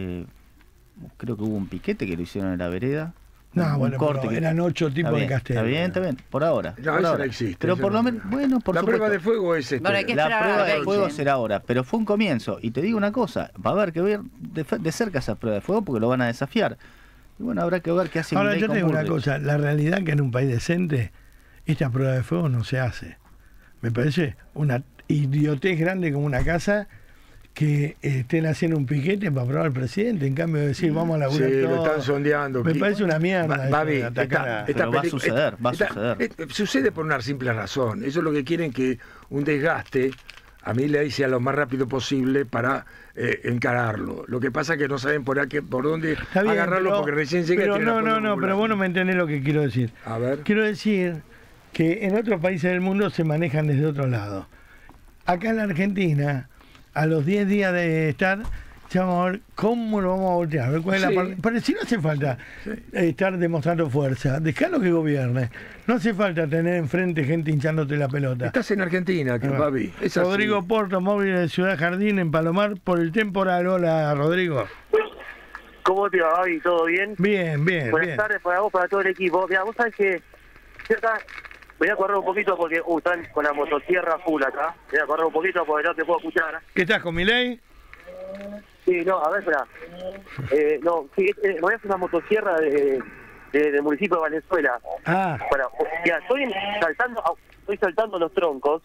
F: creo que hubo un piquete que lo hicieron en la vereda.
A: No, bueno, pero eran 8 tipos de castellos.
F: Está bien, por ahora.
B: No, eso no existe.
F: Pero por lo menos, bueno, por
B: la
F: supuesto.
B: Prueba de fuego es
D: bueno,
F: la prueba de fuego será ahora, pero fue un comienzo. Y te digo una cosa, va a haber que ver de cerca esa prueba de fuego porque lo van a desafiar. Y bueno, habrá que ver qué hace.
A: Ahora, yo te digo una cosa, la realidad es que en un país decente, esta prueba de fuego no se hace. Me parece una idiotez grande como una casa que estén haciendo un piquete para probar al presidente, en cambio de decir vamos a laburar todo.
B: Lo están sondeando.
A: Me parece una mierda.
F: Pero va a suceder,
B: sucede por una simple razón. Eso es lo que quieren, que un desgaste a Milei sea lo más rápido posible para encararlo. Lo que pasa es que no saben por dónde agarrarlo, porque recién llega.
A: Pero pero vos no me entendés lo que quiero decir.
B: A ver.
A: Quiero decir que en otros países del mundo se manejan desde otro lado. Acá en la Argentina, a los 10 días de estar, ya vamos a ver cómo lo vamos a voltear, a ver cuál es la parte. Pero si no hace falta estar demostrando fuerza, dejalo que gobierne. No hace falta tener enfrente gente hinchándote la pelota.
B: Estás en Argentina, papi.
A: Rodrigo Porto, móvil de Ciudad Jardín, en Palomar, por el temporal. Hola, Rodrigo.
G: ¿Cómo te va, Babi? ¿Todo bien?
A: Bien.
G: Buenas tardes para vos, para todo el equipo. Mira, vos sabés que yo acá voy a correr un poquito porque están con la motosierra full acá. Voy a correr un poquito porque no te puedo escuchar.
A: ¿Qué estás con Milei?
G: Sí, no, a ver, espera. Voy a hacer una motosierra del municipio de Valenzuela. Bueno, ya, estoy saltando los troncos.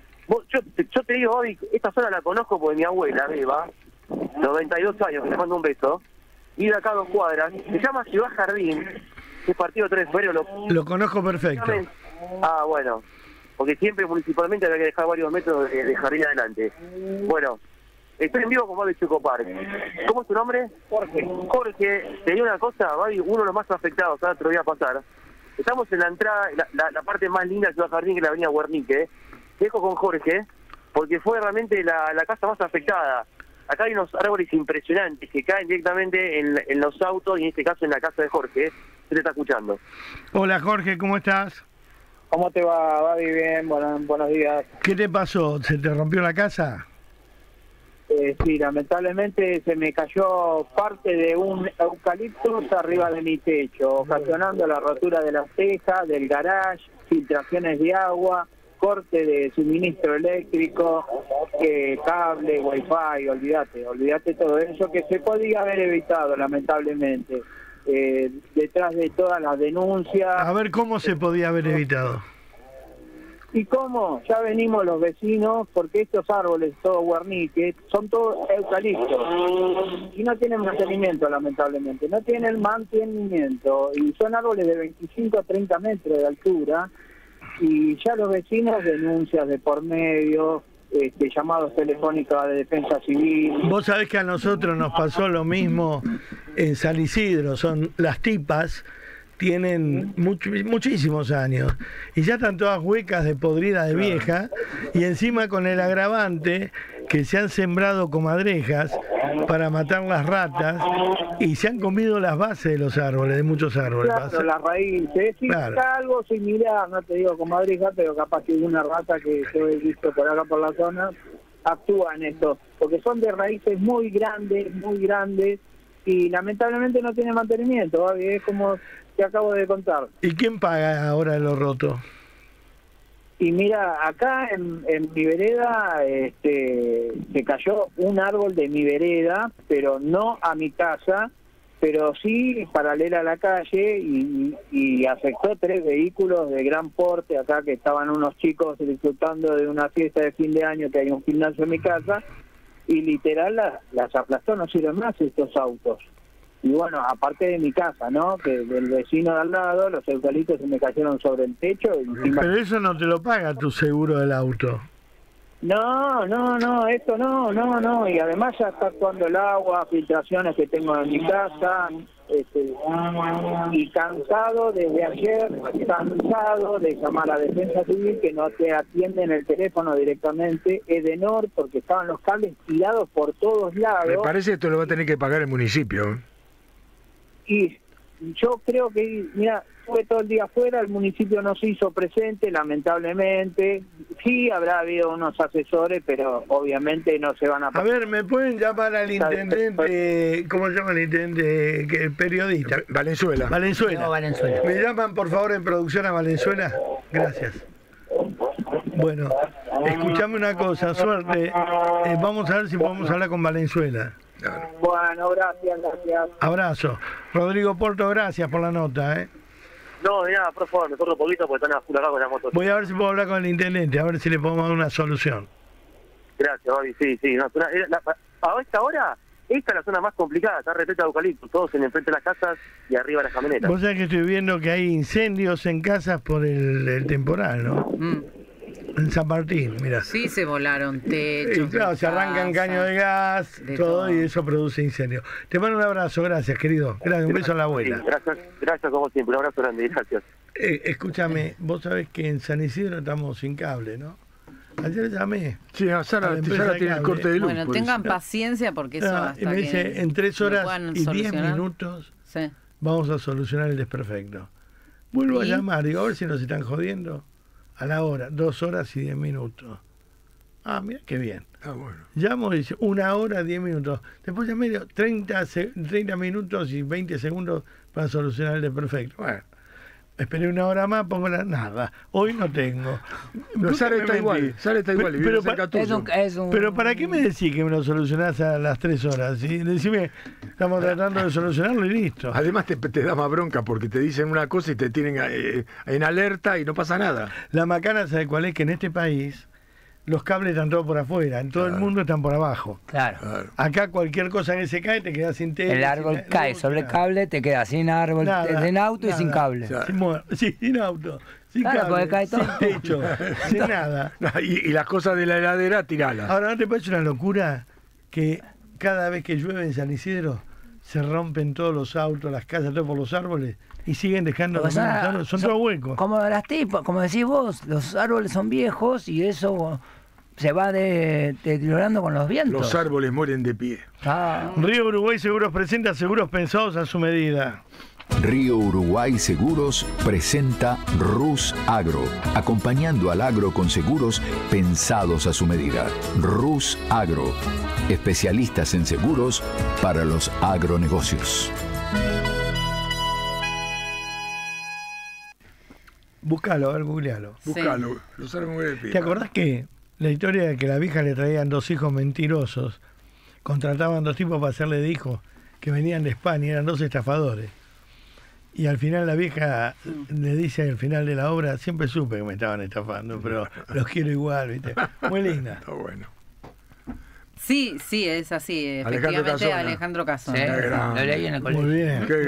G: Yo te digo, hoy esta zona la conozco porque mi abuela, Beba, 92 años, que le mando un beso, vive acá a 2 cuadras, se llama Ciudad Jardín, que es partido 3 de febrero.
A: Lo conozco perfecto.
G: Bueno, porque siempre municipalmente había que dejar varios metros de jardín adelante. Bueno, estoy en vivo con Babi Chocopar. ¿Cómo es tu nombre? Jorge, te digo una cosa, Babi, uno de los más afectados, ahora te lo voy a pasar. Estamos en la entrada, la parte más linda de Ciudad Jardín, que es la avenida Huernique. Dejo con Jorge, porque fue realmente la casa más afectada. Acá hay unos árboles impresionantes que caen directamente en los autos, y en este caso en la casa de Jorge. Se te está escuchando.
A: Hola Jorge, ¿cómo estás?
H: ¿Cómo te va, Babi? Bien, buenos días.
A: ¿Qué te pasó? ¿Se te rompió la casa?
H: Sí, lamentablemente se me cayó parte de un eucaliptus arriba de mi techo, ocasionando la rotura de las tejas, del garage, filtraciones de agua, corte de suministro eléctrico, cable, wifi, olvídate todo eso que se podía haber evitado, lamentablemente. Detrás de todas las denuncias...
A: A ver, ¿cómo se podía haber evitado?
H: ¿Y cómo? Ya venimos los vecinos, porque estos árboles, todos guarniques, son todos eucaliptos. Y no tienen mantenimiento, lamentablemente. No tienen mantenimiento. Y son árboles de 25 a 30 metros de altura. Y ya los vecinos denuncias de por medio, llamados telefónicos de defensa civil.
A: Vos sabés que a nosotros nos pasó lo mismo en San Isidro. Son las tipas... tienen muchísimos años y ya están todas huecas de podrida de vieja y encima con el agravante que se han sembrado comadrejas para matar las ratas y se han comido las bases de los árboles, de muchos árboles.
H: Claro, las raíces. Sí, claro. Algo similar, no te digo comadreja, pero capaz que una rata que yo he visto por acá por la zona actúa en esto, porque son de raíces muy grandes y lamentablemente no tienen mantenimiento, ¿vale? Es como te acabo de contar.
A: ¿Y quién paga ahora lo roto?
H: Y mira, acá en mi vereda se cayó un árbol de mi vereda, pero no a mi casa, pero sí paralela a la calle y afectó 3 vehículos de gran porte acá, que estaban unos chicos disfrutando de una fiesta de fin de año, que hay un gimnasio en mi casa, y literal las aplastó, no sirven más estos autos. Y bueno, aparte de mi casa, ¿no? Que del vecino de al lado, los eucaliptos se me cayeron sobre el techo.
A: Pero eso no te lo paga tu seguro del auto.
H: No, esto no. Y además ya está actuando el agua, filtraciones que tengo en mi casa. Y cansado desde ayer, cansado de llamar a Defensa Civil, que no te atienden el teléfono directamente, Edenor, porque estaban los cables tirados por todos lados.
B: Me parece que esto lo va a tener que pagar el municipio.
H: Y yo creo que, mira, fue todo el día afuera, el municipio no se hizo presente, lamentablemente. Sí, habrá habido unos asesores, pero obviamente no se van a...
A: A ver, ¿me pueden llamar al intendente? ¿Cómo se llama el intendente? El periodista.
B: Valenzuela.
C: No, Valenzuela.
A: ¿Me llaman, por favor, en producción a Valenzuela? Gracias. Bueno, escuchame una cosa, suerte. Vamos a ver si podemos hablar con Valenzuela.
H: Bueno, gracias.
A: Abrazo. Rodrigo Porto, gracias por la nota,
G: No, de nada, por favor, me corro un poquito porque están a full acá con la moto.
A: Voy a ver si puedo hablar con el intendente, a ver si le podemos dar una solución.
G: Gracias, Babi, sí. No, a esta hora, esta es la zona más complicada, está repleta de eucaliptos, todos en enfrente de las casas y arriba de las camionetas.
A: Vos sabés que estoy viendo que hay incendios en casas por el temporal, ¿no? En San Martín, mira.
D: Sí, se volaron techos.
A: Claro, se arrancan caños de gas, todo, y eso produce incendio. Te mando un abrazo, gracias, querido. Gracias, un beso a la abuela.
G: Sí, gracias como siempre, un abrazo grande, gracias.
A: Escúchame, vos sabés que en San Isidro estamos sin cable, ¿no? Ayer llamé.
B: Sí, Sara tiene el corte de luz.
D: Bueno, tengan paciencia porque eso hasta
A: y me dice, en 3 horas y 10 minutos
D: sí,
A: vamos a solucionar el desperfecto. Vuelvo a llamar, digo, a ver si nos están jodiendo. A la hora, 2 horas y 10 minutos. Ah, mira qué bien.
B: Bueno.
A: Llamo y dice 1 hora, 10 minutos. Después llamé 30 minutos y 20 segundos para solucionar el desperfecto. Bueno, esperé 1 hora más, pongo nada. Hoy no tengo.
B: Pero Sara está igual, y vive cerca tuyo.
A: Pero ¿para qué me decís que me lo solucionás a las 3 horas? ¿Sí? Decime, estamos tratando de solucionarlo y listo.
B: Además te da más bronca porque te dicen una cosa y te tienen en alerta y no pasa nada.
A: La macana, ¿sabe cuál es? Que en este país los cables están todos por afuera, en todo el mundo están por abajo.
C: Claro.
A: Acá cualquier cosa que se cae te queda sin tele.
C: El árbol cae sobre el cable, te queda sin árbol, sin auto y sin cable.
A: Sin auto, sin
C: claro,
A: cable,
C: cae todo.
A: sin techo, sin nada.
B: Y las cosas de la heladera, tiralas.
A: Ahora, ¿no te parece una locura que cada vez que llueve en San Isidro se rompen todos los autos, las casas, todo por los árboles? Y siguen dejando los árboles, son todos huecos.
C: Como las tipas, como decís vos, los árboles son viejos y eso se va deteriorando con los vientos.
B: Los árboles mueren de pie.
A: Río Uruguay Seguros presenta seguros pensados a su medida.
I: Río Uruguay Seguros presenta Rus Agro, acompañando al agro con seguros pensados a su medida. Rus Agro, especialistas en seguros para los agronegocios.
A: Búscalo, a ver, googlealo.
B: Búscalo, los árboles mueren de pie.
A: ¿Te acordás que la historia de que la vieja le traían 2 hijos mentirosos? Contrataban 2 tipos para hacerle de hijos que venían de España, eran 2 estafadores. Y al final la vieja le dice al final de la obra, siempre supe que me estaban estafando, pero los quiero igual, ¿viste? Muy linda.
B: Está bueno.
D: Sí, es así, efectivamente, Alejandro Casona.
C: Sí, lo leí en el colegio.
A: Muy bien.
B: Qué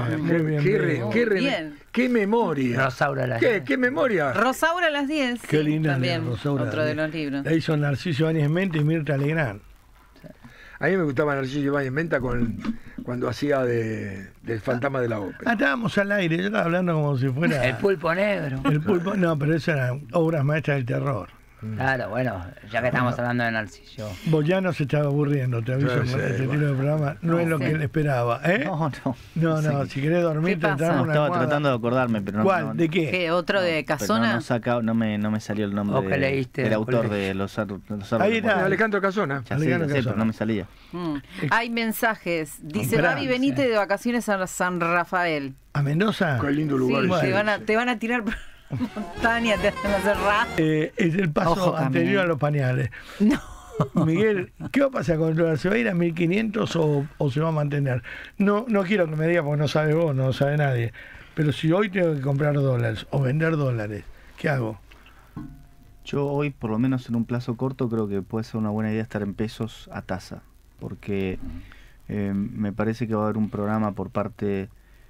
B: gran. Qué memoria.
C: Rosaura a las 10.
B: ¿Qué memoria?
D: Rosaura a las 10.
A: Qué linda
D: también,
A: Rosaura.
D: otro de los libros.
A: La hizo Narciso Ibáñez Menta y Mirta Legrand.
B: A mí me gustaba Narciso Ibáñez Menta cuando hacía del fantasma de la ópera.
A: Estábamos al aire, yo estaba hablando como si fuera...
C: El pulpo negro.
A: El pulpo, no, pero esas eran obras maestras del terror.
C: Claro, bueno, ya que estamos hablando de Narciso.
A: Boyano se estaba aburriendo, te aviso,
B: Sí,
A: con este
B: bueno.
A: tiro de programa. No es lo que él esperaba, ¿eh? No, si querés dormir,
D: ¿Qué
A: te
D: pasa?
A: entramos
F: No,
A: una
F: estaba
A: almohada.
F: tratando de acordarme, pero no.
A: ¿Cuál? ¿De qué?
D: ¿Qué? ¿Otro de
F: Pero
D: Casona?
F: no me salió el nombre
C: ¿O que leíste
F: del
C: del
F: autor
C: colegio?
F: de los árboles.
A: Ahí está.
B: Alejandro Casona.
F: Ya
A: Alejandro
F: sé,
A: Casona.
F: pero no me salía.
D: Hay mensajes. Dice
A: Comprá,
D: Babi, venite de vacaciones a San Rafael.
A: ¿A Mendoza?
B: Qué lindo lugar.
D: Sí,
B: ese.
D: te van a tirar por montaña, te van a hacer
A: Es el paso
D: Ojo,
A: anterior
D: Camila.
A: a los pañales.
D: No.
A: Miguel, ¿qué va a pasar con el dólar? ¿Se va a ir a 1500 o se va a mantener? No quiero que me diga porque no sabe vos, no sabe nadie. Pero si hoy tengo que comprar dólares o vender dólares, ¿qué hago?
F: Yo hoy, por lo menos en un plazo corto, creo que puede ser una buena idea estar en pesos a tasa, porque me parece que va a haber un programa por parte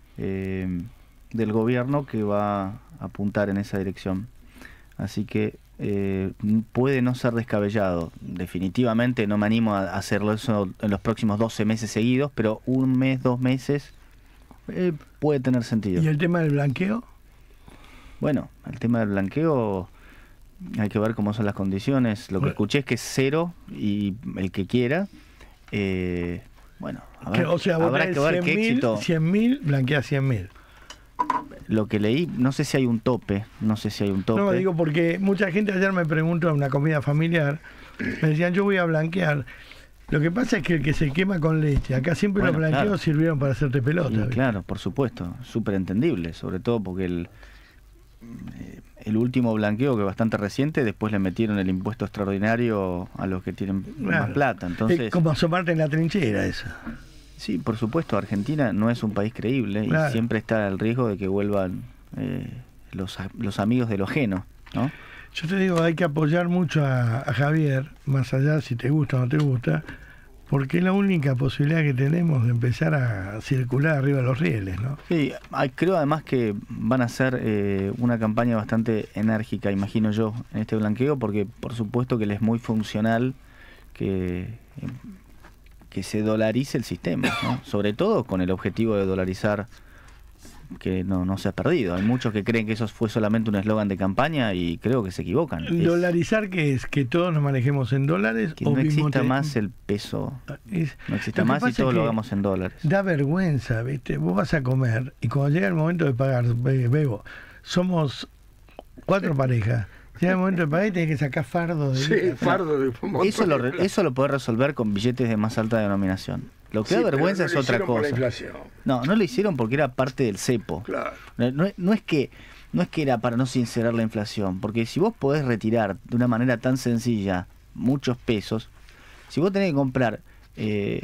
F: del gobierno que va a apuntar en esa dirección. Así que puede no ser descabellado. Definitivamente no me animo a hacerlo eso en los próximos 12 meses seguidos, pero un mes, 2 meses puede tener sentido.
A: ¿Y el tema del blanqueo?
F: Bueno, el tema del blanqueo hay que ver cómo son las condiciones. Lo que escuché es que es 0 y el que quiera. Bueno,
A: O sea, vos
F: habrá
A: tenés
F: que ver qué éxito.
A: 100.000, blanquea 100.000.
F: Lo que leí, no sé si hay un tope. No
A: Digo porque mucha gente ayer me preguntó en una comida familiar, me decían yo voy a blanquear. Lo que pasa es que el que se quema con leche, acá siempre
F: Bueno,
A: los blanqueos
F: claro.
A: sirvieron para hacerte pelota.
F: Y
A: ¿viste?
F: claro, por supuesto, súper entendible, sobre todo porque el último blanqueo, que es bastante reciente, después le metieron el impuesto extraordinario a los que tienen
A: Claro.
F: más plata. Entonces,
A: Es como asomarte en la trinchera eso.
F: sí, por supuesto, Argentina no es un país creíble
A: Claro.
F: y siempre está el riesgo de que vuelvan los amigos de lo ajeno, ¿no?
A: Yo te digo, hay que apoyar mucho a Javier, más allá si te gusta o no te gusta, porque es la única posibilidad que tenemos de empezar a circular arriba de los rieles, ¿no?
F: Sí, creo además que van a hacer una campaña bastante enérgica, imagino yo, en este blanqueo, porque por supuesto que le es muy funcional que se dolarice el sistema, ¿no? Sobre todo con el objetivo de dolarizar, que no se ha perdido. Hay muchos que creen que eso fue solamente un eslogan de campaña y creo que se equivocan.
A: ¿Dolarizar qué es? ¿Que todos nos manejemos en dólares?
F: Que no exista más el peso, no exista más y todo lo hagamos en dólares.
A: Da vergüenza, ¿viste? Vos vas a comer y cuando llega el momento de pagar, Bebo, somos 4 parejas. Llega el momento de pagar y tenés que sacar fardo de
B: Sí, fardo de un montón.
F: Eso lo podés resolver con billetes de más alta denominación. Lo que
B: Sí,
F: da
B: pero
F: vergüenza
B: no
F: es
B: lo
F: otra
B: hicieron por la
F: cosa.
B: inflación.
F: No lo hicieron porque era parte del cepo.
B: Claro.
F: No es que era para no sincerar la inflación, porque si vos podés retirar de una manera tan sencilla muchos pesos, si vos tenés que comprar $1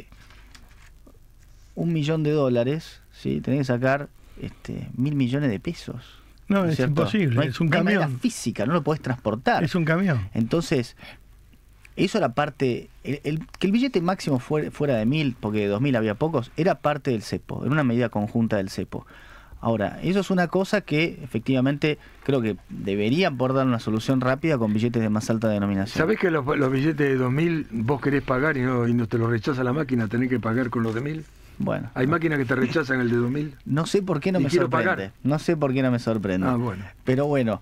F: millón, ¿sí? Tenés que sacar 1.000 millones de pesos.
A: No, es
F: ¿cierto?
A: imposible,
F: No hay,
A: es un
F: no hay manera
A: camión.
F: física, no lo podés transportar.
A: Es un camión.
F: Entonces, eso era parte, que el billete máximo fuera de 1.000, porque de 2.000 había pocos, era parte del cepo, era una medida conjunta del cepo. Ahora, eso es una cosa que efectivamente creo que deberían poder dar una solución rápida con billetes de más alta denominación.
B: ¿Sabés que los billetes de 2.000 vos querés pagar y no te los rechaza la máquina, tenés que pagar con los de 1.000?
F: Bueno,
B: Hay máquinas que te rechazan el de 2.000.
F: no sé por qué no
B: Y
F: me
B: quiero
F: sorprende.
B: pagar.
F: No sé por qué no me sorprende.
B: Ah, bueno.
F: Pero bueno,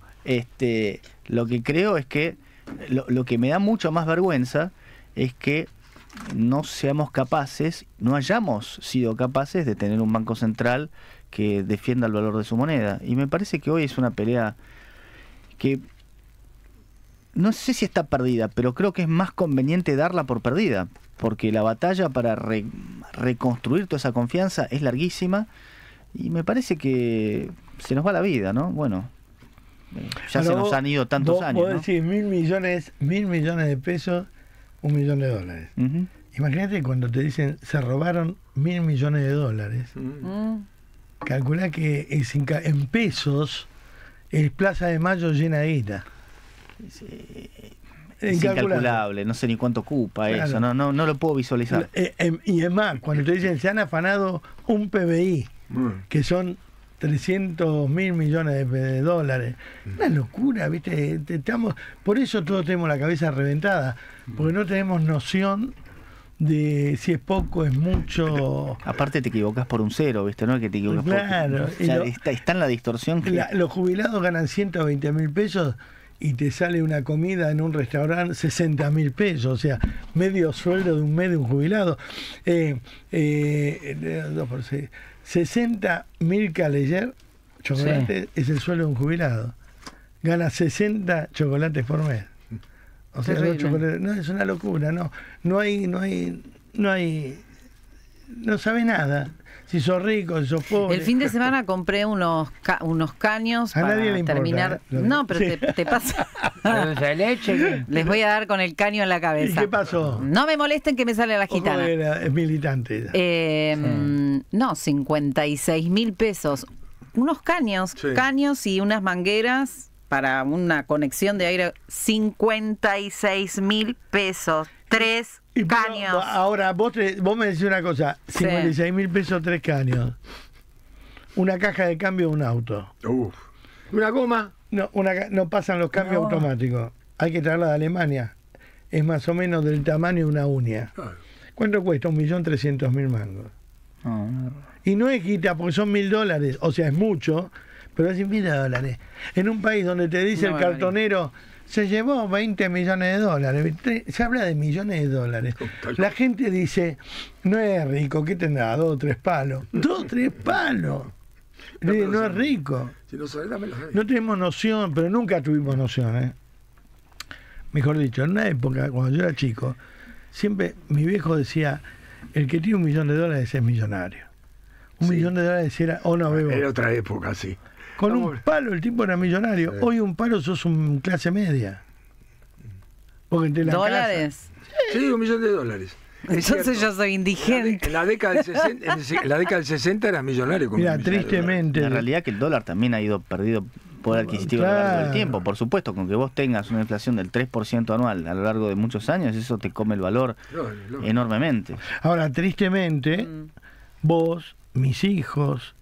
F: lo que creo es que lo que me da mucho más vergüenza es que no seamos capaces, no hayamos sido capaces de tener un banco central que defienda el valor de su moneda. Y me parece que hoy es una pelea que no sé si está perdida, pero creo que es más conveniente darla por perdida, porque la batalla para reconstruir toda esa confianza es larguísima y me parece que se nos va la vida, ¿no? Bueno, ya
A: Ahora
F: se nos han ido tantos años,
A: Vos
F: ¿no?
A: decís 1.000 millones de pesos, $1 millón.
F: Ujú.
A: Imagínate cuando te dicen se robaron $1.000 millones. calculá que en pesos es Plaza de Mayo llena de guita.
F: Es incalculable, no sé ni cuánto ocupa eso, no lo puedo visualizar.
A: Y es más, cuando te dicen se han afanado un PBI, que son 300.000 millones de dólares, una locura, ¿viste? Por eso todos tenemos la cabeza reventada, porque no tenemos noción de si es poco, es mucho.
F: Aparte te equivocas por un cero, ¿viste? ¿No? Que te equivocas
A: claro,
F: o sea, está en la distorsión.
A: Los jubilados ganan 120.000 pesos y te sale una comida en un restaurante 60.000 pesos, o sea, medio sueldo de un mes de un jubilado. 2 por 6. 60.000 Caleller chocolates es el sueldo de un jubilado. Gana 60 chocolates por mes. O sea, no, es una locura, no sabe nada. Si sos rico, si sos pobre.
D: El fin de semana compré unos caños para terminar. No, pero sí. te pasa. Les voy a dar con el caño en la cabeza.
A: ¿Y qué pasó?
D: No me molesten que me sale la gitana.
A: Es militante.
D: No, 56.000 pesos. Unos caños y unas mangueras para una conexión de aire. 56.000 pesos. 3 caños.
A: Ahora, vos me decís una cosa, 56.000 pesos, 3 caños. Una caja de cambio de un auto.
B: ¿Una goma?
A: No pasan los cambios automáticos. Hay que traerla de Alemania. Es más o menos del tamaño de una uña. ¿Cuánto cuesta? 1.300.000 mangos. Y no es guita porque son $1.000, o sea, es mucho, pero es $1.000. En un país donde te dice el cartonero, se llevó 20 millones de dólares. Se habla de millones de dólares. La gente dice, no es rico, ¿qué tendrá? 2 o 3 palos. 2 o 3 palos. No es rico.
B: Si no sabes, dámelo.
A: No tenemos noción, pero nunca tuvimos noción. Mejor dicho, en una época, cuando yo era chico, siempre mi viejo decía, el que tiene $1 millón es millonario. $1 millón era,
B: era otra época, sí.
A: Con un palo el tipo era millonario. Sí. Hoy un palo sos un clase media. Porque entre
D: ¿Dólares?
B: Sí, $1 millón.
D: Entonces yo soy indigente.
B: En la década del 60 eras millonario.
A: Mira, tristemente.
F: La realidad es que el dólar también ha ido perdido poder adquisitivo a lo largo del tiempo. Por supuesto, con que vos tengas una inflación del 3% anual a lo largo de muchos años, eso te come el valor enormemente.
A: Ahora, tristemente, vos, mis hijos,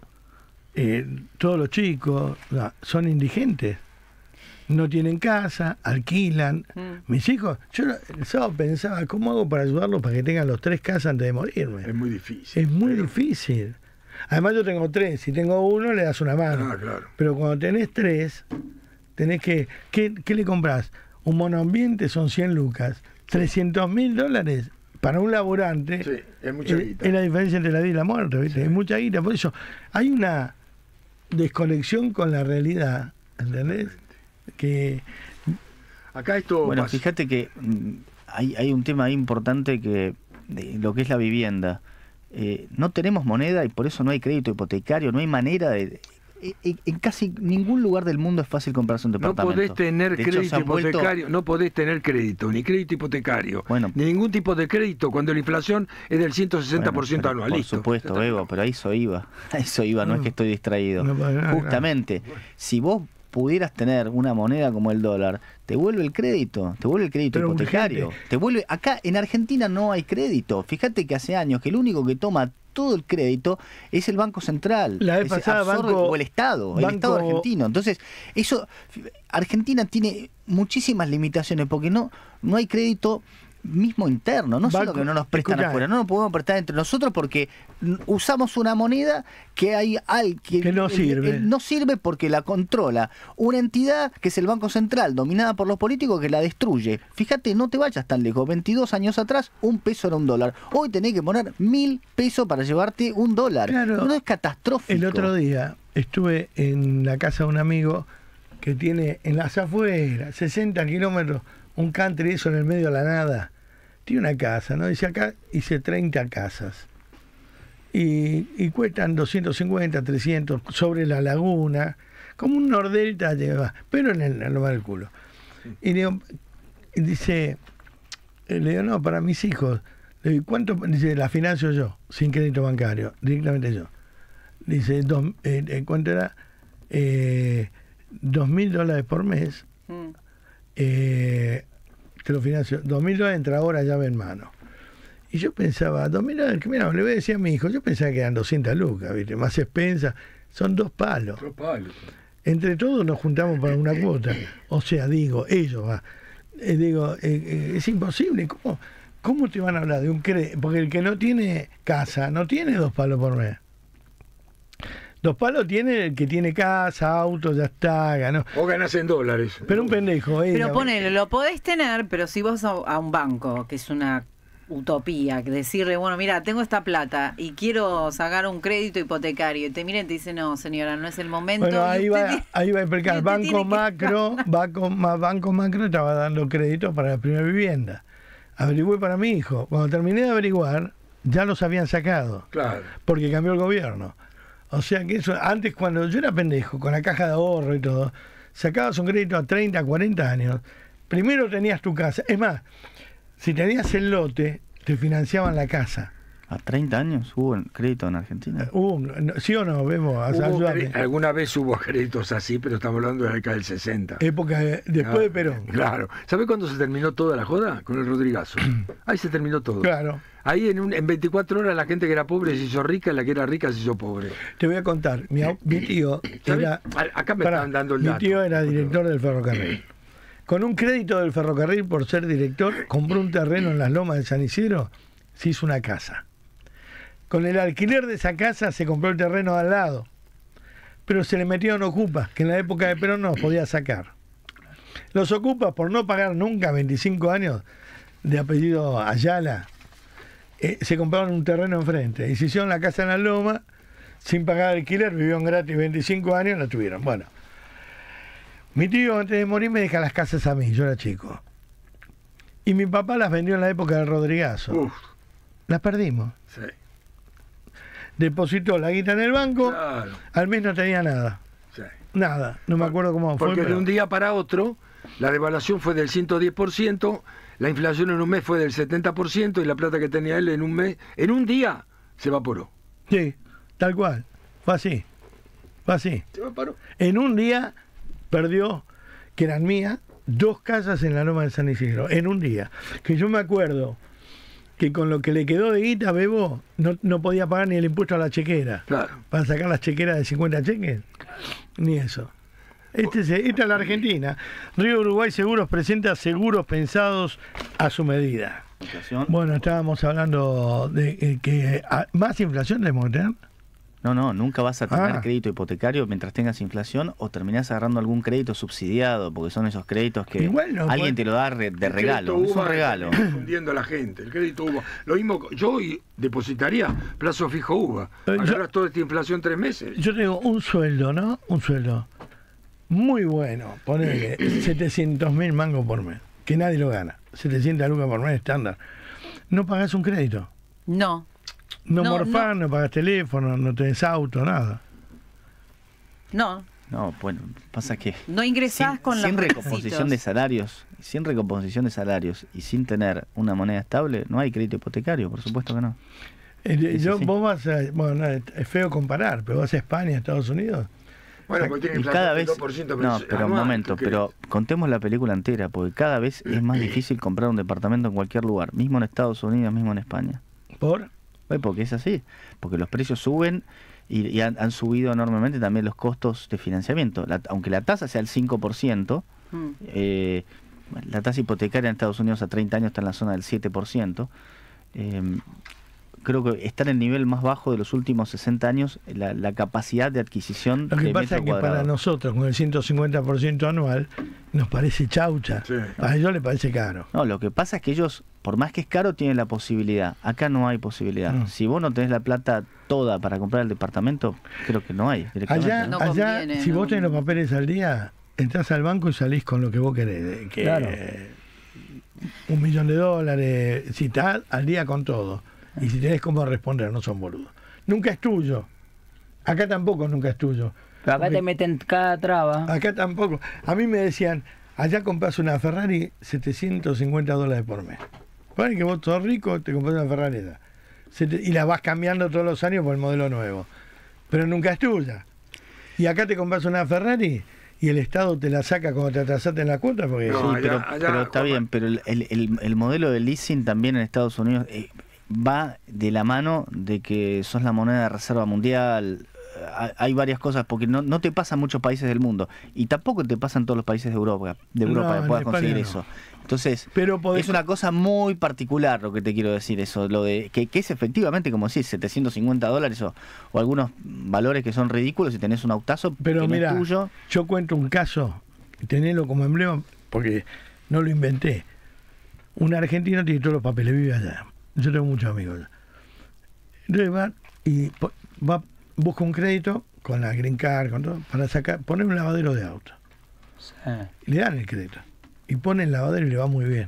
A: todos los chicos son indigentes, no tienen casa, alquilan. Mis hijos, yo el sábado pensaba, ¿cómo hago para ayudarlos para que tengan los 3 casas antes de morirme?
B: Es muy difícil.
A: Es muy difícil. Además yo tengo 3, si tengo 1 le das una mano.
B: Claro.
A: Pero cuando tenés 3, tenés que... ¿Qué le comprás? Un monoambiente son 100 lucas, $300.000 para un laburante.
B: Sí, es mucha guita.
A: Es la diferencia entre la vida y la muerte, ¿viste? Sí. Es mucha guita. Por eso hay una desconexión con la realidad, ¿entendés? Que
B: acá esto
F: bueno, fíjate que hay un tema importante que de lo que es la vivienda. No tenemos moneda y por eso no hay crédito hipotecario, no hay manera de... En casi ningún lugar del mundo es fácil comprarse un departamento.
B: No podés tener crédito hipotecario, no podés tener crédito, ni crédito hipotecario, ni ningún tipo de crédito cuando la inflación es del 160% anual.
F: Por supuesto, Bebo, pero a eso iba, no es que estoy distraído. Justamente, si vos pudieras tener una moneda como el dólar, te vuelve el crédito hipotecario. Acá en Argentina no hay crédito. Fíjate que hace años que el único que toma todo el crédito es el Banco Central,
A: la vez pasada
F: o el Estado argentino. Entonces, Argentina tiene muchísimas limitaciones porque no hay crédito mismo interno, no solo que no nos prestan afuera, no nos podemos prestar entre nosotros porque usamos una moneda que
A: no sirve.
F: No sirve porque la controla una entidad que es el Banco Central, dominada por los políticos, que la destruye. Fíjate, no te vayas tan lejos, 22 años atrás, $1 era $1. Hoy tenés que poner 1.000 pesos para llevarte $1.
A: Claro,
F: no es catastrófico.
A: El otro día estuve en la casa de un amigo que tiene en las afueras, 60 kilómetros, un country, eso en el medio de la nada. Tiene una casa, ¿no? Dice, acá hice 30 casas. Y cuestan 250, 300 sobre la laguna, como un Nordelta lleva, pero en el lugar del culo. Y le digo, no, para mis hijos. Le digo, ¿cuánto? Dice, la financio yo, sin crédito bancario, directamente yo. dice, ¿cuánto era? $2.000 por mes. Te lo financio. $2.000 entra ahora llave en mano. Y yo pensaba, $2.000, que mira, le voy a decir a mi hijo, yo pensaba que eran 200 lucas, ¿viste? Más expensa, son 2 palos.
B: 2 palos.
A: Entre todos nos juntamos para una cuota. O sea, digo, ellos, es imposible. ¿Cómo te van a hablar de un crédito? Porque el que no tiene casa, no tiene 2 palos por mes. 2 palos tiene el que tiene casa, auto, ya está, ganó.
B: O ganas en dólares.
A: Pero un pendejo.
D: Pero ponele, lo podés tener, pero si vos a un banco, que es una utopía, decirle, bueno, mira, tengo esta plata y quiero sacar un crédito hipotecario, y te miren y te dicen, no, señora, no es el momento.
A: Bueno, ahí va a explicar. Banco Macro estaba dando créditos para la primera vivienda. Averigüé para mi hijo. Cuando terminé de averiguar, ya los habían sacado.
B: Claro.
A: Porque cambió el gobierno. O sea que eso, antes cuando yo era pendejo, con la caja de ahorro y todo, sacabas un crédito a 30, 40 años, primero tenías tu casa. Es más, si tenías el lote, te financiaban la casa.
F: ¿A 30 años hubo crédito en Argentina?
A: ¿Sí o no?
B: Alguna vez hubo créditos así, pero estamos hablando de la década del 60.
A: Época después de Perón.
B: Claro. ¿Sabe cuándo se terminó toda la joda? Con el Rodrigazo. Ahí se terminó todo.
A: Claro.
B: Ahí en 24 horas la gente que era pobre se hizo rica, la que era rica se hizo pobre.
A: Te voy a contar. Mi tío era...
B: Acá me están dando el dato.
A: Mi tío era director del ferrocarril. Con un crédito del ferrocarril por ser director, compró un terreno en las lomas de San Isidro, se hizo una casa. Con el alquiler de esa casa se compró el terreno al lado, pero se le metieron ocupas, que en la época de Perón no los podía sacar. Los ocupas, por no pagar nunca 25 años de apellido Ayala, se compraron un terreno enfrente y se hicieron la casa en la loma sin pagar alquiler, vivieron gratis 25 años y la tuvieron. Bueno, mi tío antes de morir me deja las casas a mí, yo era chico. Y mi papá las vendió en la época del Rodrigazo. Las perdimos.
B: Sí.
A: Depositó la guita en el banco,
B: claro.
A: Al mes no tenía nada.
B: Sí.
A: Nada, no me acuerdo cómo fue.
B: Porque de un día para otro, la devaluación fue del 110%, la inflación en un mes fue del 70% y la plata que tenía él en un día, se evaporó.
A: Sí, tal cual. Fue así.
B: Se evaporó.
A: En un día perdió, que eran mías, 2 casas en la loma de San Isidro. En un día. Que yo me acuerdo que con lo que le quedó de guita, Bebo, no podía pagar ni el impuesto a la chequera.
B: Claro.
A: Para sacar las chequeras de 50 cheques. Ni eso. Esta es la Argentina. Río Uruguay Seguros presenta seguros pensados a su medida.
F: ¿Inflación?
A: Bueno, estábamos hablando de que más inflación debemos tener.
F: No, nunca vas a tener crédito hipotecario mientras tengas inflación o terminás agarrando algún crédito subsidiado, porque son esos créditos que alguien te lo da de regalo. Es un regalo.
B: Confundiendo a la gente, el crédito UVA. Lo mismo, yo depositaría plazo fijo UVA. Agarras toda esta inflación 3 meses.
A: Yo tengo un sueldo, ¿no? Un sueldo muy bueno, ponele 700.000 mangos por mes, que nadie lo gana. 700 lucas por mes estándar. ¿No pagás un crédito?
D: No.
A: No morfás, no pagas teléfono, no tenés auto, nada.
D: No.
F: No, bueno, pasa que
D: no ingresás con los
F: recomposición de salarios, sin recomposición de salarios y sin tener una moneda estable, no hay crédito hipotecario, por supuesto que no.
A: Vos vas a, bueno, es feo comparar, pero vas a España, Estados Unidos.
B: Bueno, porque tiene
F: y cada vez
B: 2%,
F: no, pero un momento, pero contemos la película entera, porque cada vez es más difícil comprar un departamento en cualquier lugar, mismo en Estados Unidos, mismo en España.
A: ¿Por?
F: Porque es así, porque los precios suben y han subido enormemente también los costos de financiamiento. Aunque la tasa sea el 5%, la tasa hipotecaria en Estados Unidos a 30 años está en la zona del 7%. Creo que está en el nivel más bajo de los últimos 60 años la capacidad de adquisición de metro cuadrado. Lo que pasa es que
A: para nosotros, con el 150% anual, nos parece chaucha. Sí. A ellos les parece caro.
F: No, lo que pasa es que ellos, por más que es caro, tienen la posibilidad. Acá no hay posibilidad. Si vos no tenés la plata toda para comprar el departamento, creo que no hay.
A: Allá, si vos tenés los papeles al día, entrás al banco y salís con lo que vos querés.
F: Claro.
A: $1 millón, si estás al día con todo. Y si tenés cómo responder, no son boludos. Nunca es tuyo. Acá tampoco nunca es tuyo.
C: Pero acá te meten cada traba.
A: Acá tampoco. A mí me decían, allá compras una Ferrari $750 por mes. Ponen que vos sos rico, te compras una Ferrari y la vas cambiando todos los años por el modelo nuevo. pero nunca es tuya. Y acá te compras una Ferrari y el Estado te la saca cuando te atrasaste en la cuota. Porque
F: no, pero está bien, pero el modelo de leasing también en Estados Unidos va de la mano de que sos la moneda de reserva mundial. Hay varias cosas, porque no te pasa en muchos países del mundo y tampoco te pasa en todos los países de Europa que puedas conseguir eso. Entonces, es una cosa muy particular lo que te quiero decir, eso, lo de que es efectivamente, como decís, $750 o algunos valores que son ridículos si tenés un autazo.
A: Pero
F: que
A: mira,
F: no es tuyo.
A: Yo cuento un caso, tenerlo como emblema, porque no lo inventé. Un argentino tiene todos los papeles, vive allá. Yo tengo muchos amigos allá. Entonces busca un crédito con la Green Card, con todo, para poner un lavadero de auto. Sí. Le dan el crédito. Y pone el lavadero y le va muy bien.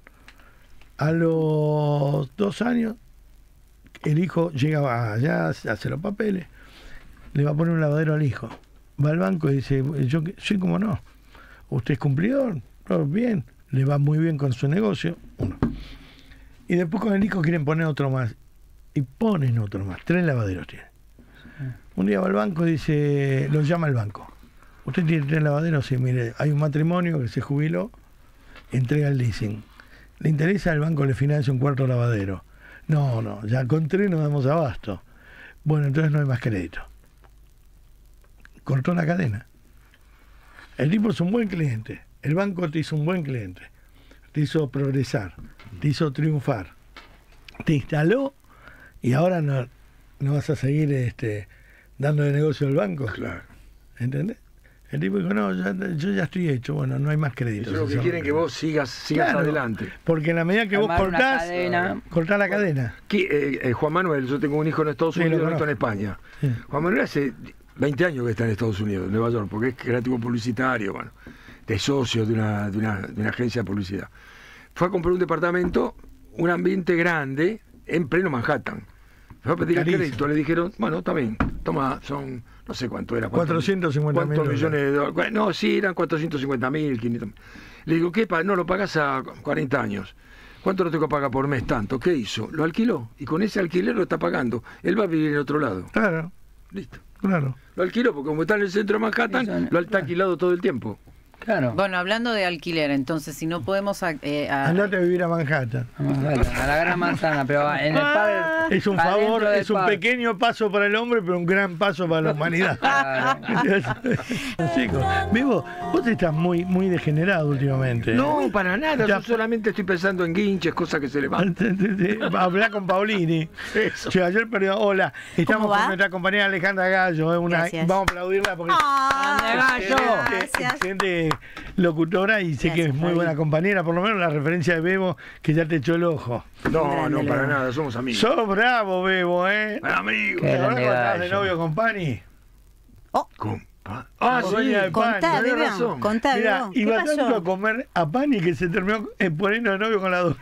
A: A los 2 años, el hijo llega allá, hace los papeles, le va a poner un lavadero al hijo. Va al banco y dice, yo sí, como no. Usted es cumplidor, todo bien, le va muy bien con su negocio. Uno. Y después con el hijo quieren poner otro más. Y ponen otro más. 3 lavaderos tiene. Un día va al banco y dice, lo llama al banco. ¿Usted tiene 3 lavaderos? Sí, mire, hay un matrimonio que se jubiló, entrega el leasing. ¿Le interesa? El banco le financia un 4º lavadero. No, ya con 3 no damos abasto. Bueno, entonces no hay más crédito. Cortó la cadena. El tipo es un buen cliente. El banco te hizo un buen cliente. Te hizo progresar. Te hizo triunfar. Te instaló y ahora no vas a seguir dándole negocio al banco.
B: Claro.
A: ¿Entendés? El tipo dijo, no, yo ya estoy hecho, bueno, no hay más crédito.
B: Eso es lo que quieren que vos sigas claro, adelante.
A: Porque en la medida que vos cortás la cadena.
B: Juan Manuel, yo tengo un hijo en Estados Unidos y otro en España. Sí. Juan Manuel hace 20 años que está en Estados Unidos, en Nueva York, porque es creativo publicitario, bueno, de socio de una agencia de publicidad. Fue a comprar un departamento, un ambiente grande, en pleno Manhattan. Fue a pedir el crédito, le dijeron, bueno, está bien, toma, son, no sé cuánto era.
A: 450
B: millones de dólares. No, sí, eran 450.000, 500. Le digo, ¿qué? No, lo pagas a 40 años. ¿Cuánto lo tengo que pagar por mes? Tanto. ¿Qué hizo? Lo alquiló. Y con ese alquiler lo está pagando. Él va a vivir en otro lado.
A: Claro.
B: Listo.
A: Claro.
B: Lo alquiló porque como está en el centro de Manhattan, lo está alquilado todo el tiempo.
D: Claro. Bueno, hablando de alquiler, entonces, si no podemos...
A: Andate a vivir a Manhattan.
C: A la Gran Manzana, pero en el par...
A: Es un favor, es un pequeño paso para el hombre, pero un gran paso para la humanidad. Chicos, Vivo, vos estás muy degenerado últimamente.
B: No, para nada, yo solamente estoy pensando en guinches, cosas que se le van.
A: Hablar con Paulini. Eso. Che, ayer perdió. Hola, estamos con nuestra compañera Alejandra Gallo. Vamos a aplaudirla porque...
C: Gallo!
A: Excelente locutora y sé que es muy buena compañera, por lo menos la referencia de Bebo que ya te echó el ojo.
B: No, para nada, somos amigos.
A: Sos bravo, Bebo,
B: Amigo.
A: ¿Te acordás cuando estabas de novio con Pani?
B: Sí,
J: contá, Bebo. Contá, Bebo.
A: Iba tanto a comer a Pani que se terminó poniendo de novio con la dos.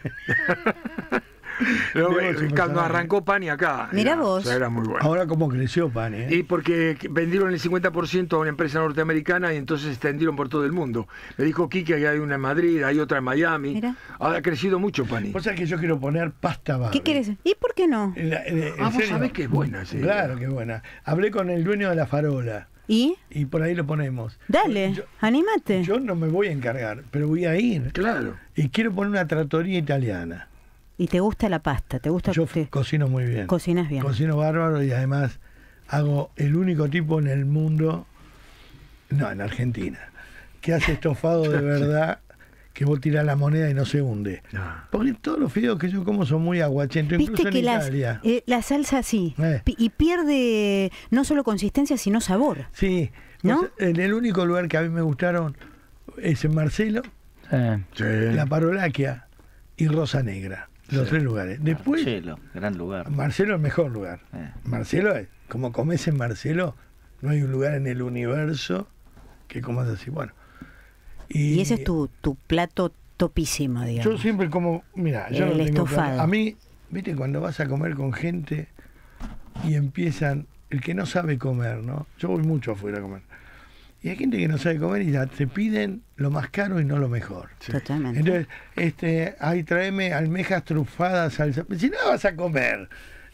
B: Cuando arrancó Pani acá.
J: Mirá vos.
B: Era muy bueno.
A: Ahora cómo creció Pani.
B: Y porque vendieron el 50% a una empresa norteamericana y entonces se extendieron por todo el mundo. Me dijo Kike que hay una en Madrid, hay otra en Miami. Mirá. Ahora ha crecido mucho Pani.
A: O sea que yo quiero poner pasta Barbie.
J: ¿Qué querés? ¿Y por qué no?
B: Vos sabés que es buena. Sí.
A: Claro que es buena. Hablé con el dueño de la farola.
J: ¿Y
A: por ahí lo ponemos.
J: Dale, anímate.
A: Yo no me voy a encargar, pero voy a ir.
B: Claro.
A: Y quiero poner una trattoria italiana.
J: ¿Y te gusta la pasta? ¿Te gusta?
A: Yo cocino muy bien.
J: ¿Cocinas bien?
A: Cocino bárbaro y además hago el único tipo en el mundo, no, en Argentina, que hace estofado de verdad, que vos tirás la moneda y no se hunde. No. Porque todos los fideos que yo como son muy aguachentos, incluso
J: que
A: en Italia.
J: La salsa sí, y pierde no solo consistencia, sino sabor.
A: Sí, ¿no? En el único lugar que a mí me gustaron es en Marcelo, la Parolaquia y Rosa Negra. Los 3 lugares. Después,
F: Marcelo, gran lugar.
A: Marcelo es el mejor lugar. Marcelo es, como comes en Marcelo, no hay un lugar en el universo que comas así. Bueno.
J: Y ese es tu plato topísimo, digamos.
A: Yo siempre como, mira, yo
J: el estofado.
A: A mí, viste, cuando vas a comer con gente y empiezan, el que no sabe comer, ¿no? Yo voy mucho afuera a comer. Y hay gente que no sabe comer y ya te piden lo más caro y no lo mejor.
J: Sí. Totalmente.
A: Entonces, ahí tráeme almejas trufadas, salsa. Si no vas a comer,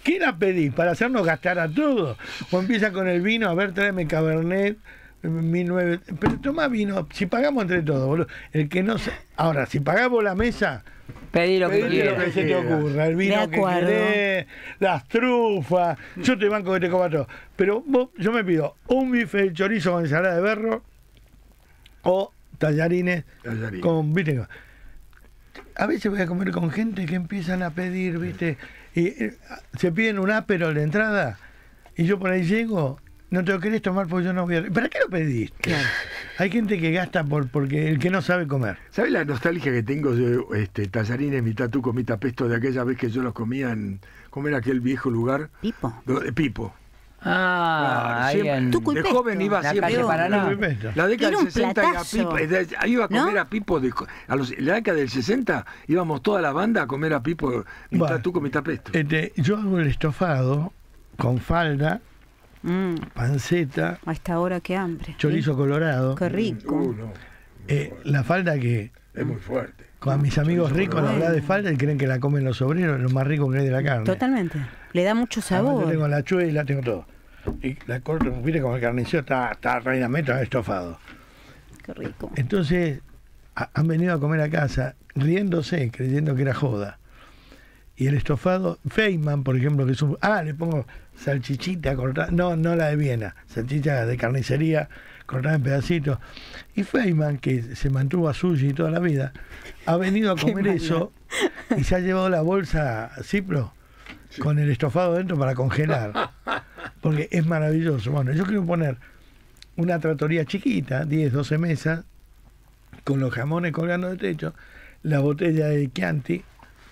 A: ¿Qué la pedís? ¿Para hacernos gastar a todos? O empieza con el vino, a ver, tráeme Cabernet, 19... Pero toma vino, si pagamos entre todos, boludo. El que no se... Ahora, si pagamos la mesa...
C: Pedí lo que
A: se te ocurra, el vino que querés, las trufas, yo te banco que te coma todo. Pero yo me pido un bife de chorizo con ensalada de berro o tallarines con, viste, a veces voy a comer con gente que empiezan a pedir, viste, y se piden un Aperol de entrada y yo por ahí llego, no te lo querés tomar porque yo no voy a... ¿Para qué lo pediste? Claro. Hay gente que gasta porque el que no sabe comer.
B: ¿Sabes la nostalgia que tengo de tallarines, mitad tuco, mitad pesto, de aquella vez que yo los comía en... ¿Cómo era aquel viejo lugar?
J: Pipo.
B: Pipo.
C: Ah,
B: claro,
C: ahí en...
B: de joven iba
C: la
B: siempre.
C: Calle Paraná.
B: La década del 60
J: platazo,
B: iba a comer, ¿no?, a Pipo. La década del 60 íbamos toda la banda a comer a Pipo, mitad tuco, mitad pesto.
A: Yo hago el estofado con falda, panceta.
J: A esta hora, qué hambre.
A: Chorizo colorado.
J: Qué rico.
A: La falda que...
B: Es muy fuerte.
A: Con mis amigos ricos la habla de falda y creen que la comen los obreros, lo más rico que hay de la carne.
J: Totalmente. Le da mucho sabor.
A: Yo tengo la chuela, tengo todo. Y la corto, viste, como el carnicero está reina meta estofado.
J: Qué rico.
A: Entonces, han venido a comer a casa riéndose, creyendo que era joda. Y el estofado, Feynman, por ejemplo, que es un... le pongo salchichita cortada, no la de Viena, salchicha de carnicería cortada en pedacitos. Y Feynman, que se mantuvo a sushi toda la vida, ha venido a comer eso y se ha llevado la bolsa Cipro con el estofado dentro para congelar. Porque es maravilloso. Bueno, yo quiero poner una trattoria chiquita, 10, 12 mesas, con los jamones colgando de techo, la botella de Chianti,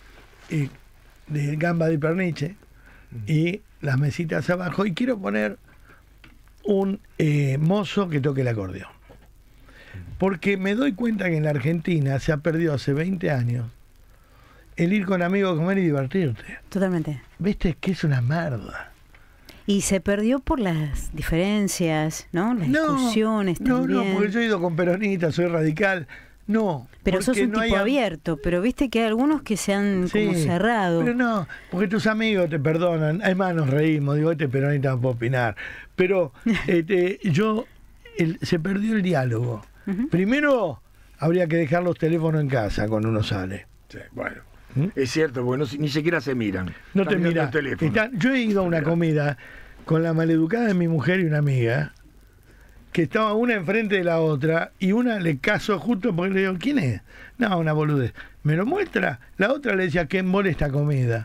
A: de gamba di pernice y las mesitas abajo, y quiero poner un mozo que toque el acordeón, porque me doy cuenta que en la Argentina se ha perdido hace 20 años el ir con amigos a comer y divertirte.
J: Totalmente.
A: Viste que es una merda.
J: Y se perdió por las diferencias, ¿no? Las discusiones también.
A: No, porque yo he ido con peronistas, soy radical. No.
J: Pero sos un tipo abierto, pero viste que hay algunos que se han como cerrado.
A: Pero no, porque tus amigos te perdonan. Además nos reímos, digo, este peronista no puede opinar. Pero se perdió el diálogo. Primero, habría que dejar los teléfonos en casa cuando uno sale.
B: Sí, bueno. Es cierto, porque ni siquiera se miran.
A: No te miran. Yo he ido a una comida con la maleducada de mi mujer y una amiga, que estaba una enfrente de la otra, y una le casó justo porque le digo, ¿quién es? No, una boludez. Me lo muestra. La otra le decía, qué embole esta comida.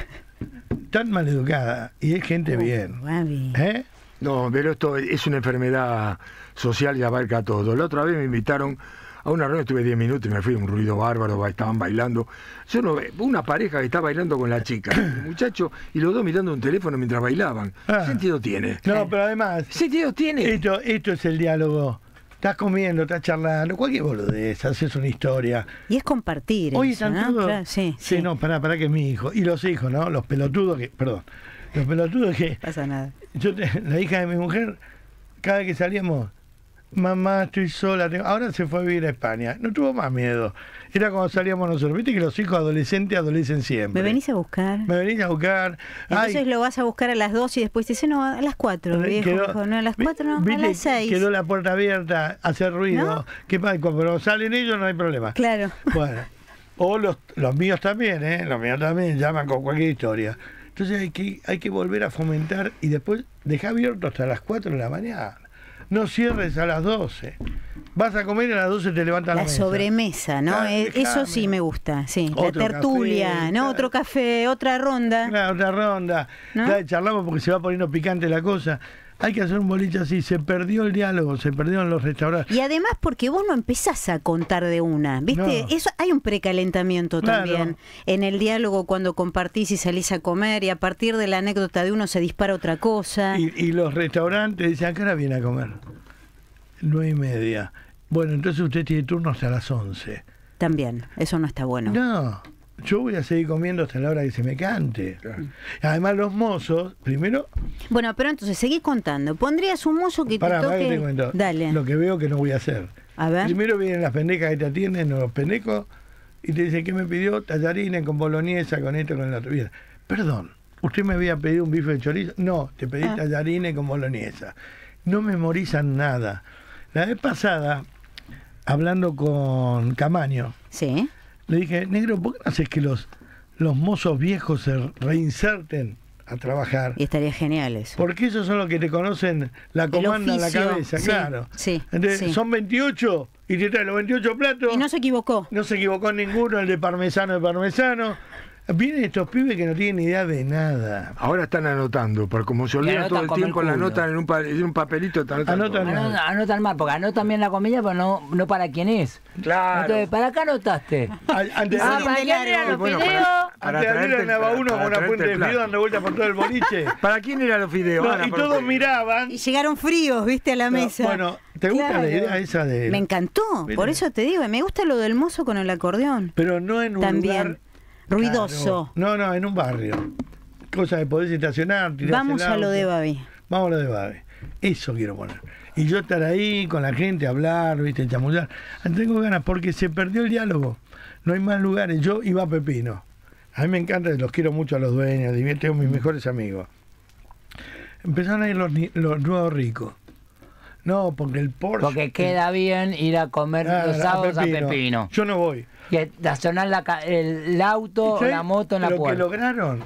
A: Tan maleducada. Y es gente bien.
B: No, pero esto es una enfermedad social y abarca todo. La otra vez me invitaron a una reunión, estuve 10 minutos y me fui, un ruido bárbaro, estaban bailando. Una pareja que está bailando con la chica, el muchacho, y los dos mirando un teléfono mientras bailaban. ¿Qué sentido tiene?
A: No, pero además...
B: ¿Qué sentido tiene?
A: Esto es el diálogo. Estás comiendo, estás charlando, cualquier boludez, haces una historia.
J: Y es compartir.
A: Hoy están todos...
J: Claro, sí.
A: No, pará que es mi hijo. Y los hijos, ¿no? Los pelotudos que... Perdón. Los pelotudos que...
J: Pasa nada.
A: La hija de mi mujer, cada vez que salíamos... Mamá, estoy sola. Ahora se fue a vivir a España. No tuvo más miedo. Era cuando salíamos nosotros. Viste que los hijos adolescentes adolecen siempre.
J: ¿Me venís a buscar?
A: Me venís a buscar.
J: Entonces lo vas a buscar a las 2 y después te dice, no, a las 4. Viejo, no, a las 4 no, a las 6.
A: Quedó la puerta abierta, hacer ruido. ¿No? ¿Qué pasa? Cuando salen ellos no hay problema.
J: Claro.
A: Bueno. O los míos también, ¿eh? Los míos también llaman con cualquier historia. Entonces hay que volver a fomentar y después dejar abierto hasta las 4 de la mañana. No cierres a las 12. Vas a comer y a las 12 te levantas la mesa. La
J: sobremesa, ¿no? Eso sí me gusta, sí. La tertulia, café, ¿no? Otro café, otra ronda.
A: Claro, otra ronda. ¿No? Claro, charlamos porque se va poniendo picante la cosa. Hay que hacer un boliche así. Se perdió el diálogo, se perdieron los restaurantes.
J: Y además porque vos no empezás a contar de una, ¿viste? No. Eso, hay un precalentamiento también en el diálogo cuando compartís y salís a comer, y a partir de la anécdota de uno se dispara otra cosa.
A: Y los restaurantes dicen, ¿a qué hora viene a comer? 9:30. Bueno, entonces usted tiene turno hasta las 11.
J: También, eso no está bueno.
A: No, yo voy a seguir comiendo hasta la hora que se me cante. Claro. Además los mozos, primero...
J: Bueno, pero entonces seguí contando. ¿Pondrías un mozo que te toque?
A: Que te cuento.
J: Dale.
A: Lo que veo que no voy a hacer.
J: A ver.
A: Primero vienen las pendejas que te atienden, o los pendejos, y te dicen, ¿qué me pidió? Tallarines con boloñesa, con esto, con el otro. Bien. Perdón, usted me había pedido un bife de chorizo. No, te pedí tallarines con boloñesa. No memorizan nada. La vez pasada, hablando con Camaño,
J: sí,
A: le dije, negro, ¿por qué no haces que los mozos viejos se reinserten a trabajar?
J: Y estaría genial eso.
A: Porque esos son los que te conocen la comanda en la cabeza,
J: sí,
A: claro.
J: Sí,
A: entonces,
J: sí.
A: son 28 y te traen los 28 platos.
J: Y no se equivocó.
A: No se equivocó ninguno, el de parmesano. Vienen estos pibes que no tienen ni idea de nada.
B: Ahora están anotando, porque como se olvidan todo el tiempo, la anotan en un papelito.
C: Anotan mal, porque anotan bien la comida, pero no para quién es.
B: Claro.
C: Entonces, ¿para qué anotaste?
A: Antes
C: ¿para quién eran los fideos?
A: Antes de abrir andaba uno con una fuente de fideo dando vueltas por todo el boliche.
B: ¿Para quién eran los fideos?
A: No, y todos miraban.
J: Y llegaron fríos, viste, a la mesa.
A: Bueno, ¿te gusta la idea esa de...?
J: Me encantó, por eso te digo, me gusta lo del mozo con el acordeón.
A: Pero no en un lugar...
J: ruidoso.
A: Claro. No, en un barrio. Cosa de poder estacionar,
J: vamos a lo de Babi.
A: Vamos a lo de Babi. Eso quiero poner. Y yo estar ahí con la gente, hablar, viste, chamullar. Tengo ganas porque se perdió el diálogo. No hay más lugares. Yo iba a Pepino. A mí me encanta, los quiero mucho a los dueños, tengo mis mejores amigos. Empezaron a ir los nuevos ricos. No, porque el Porsche...
C: Porque queda bien ir a comer los sábados a Pepino.
A: Yo no voy.
C: Y estacionar el auto o la moto en la puerta.
A: Lo que lograron,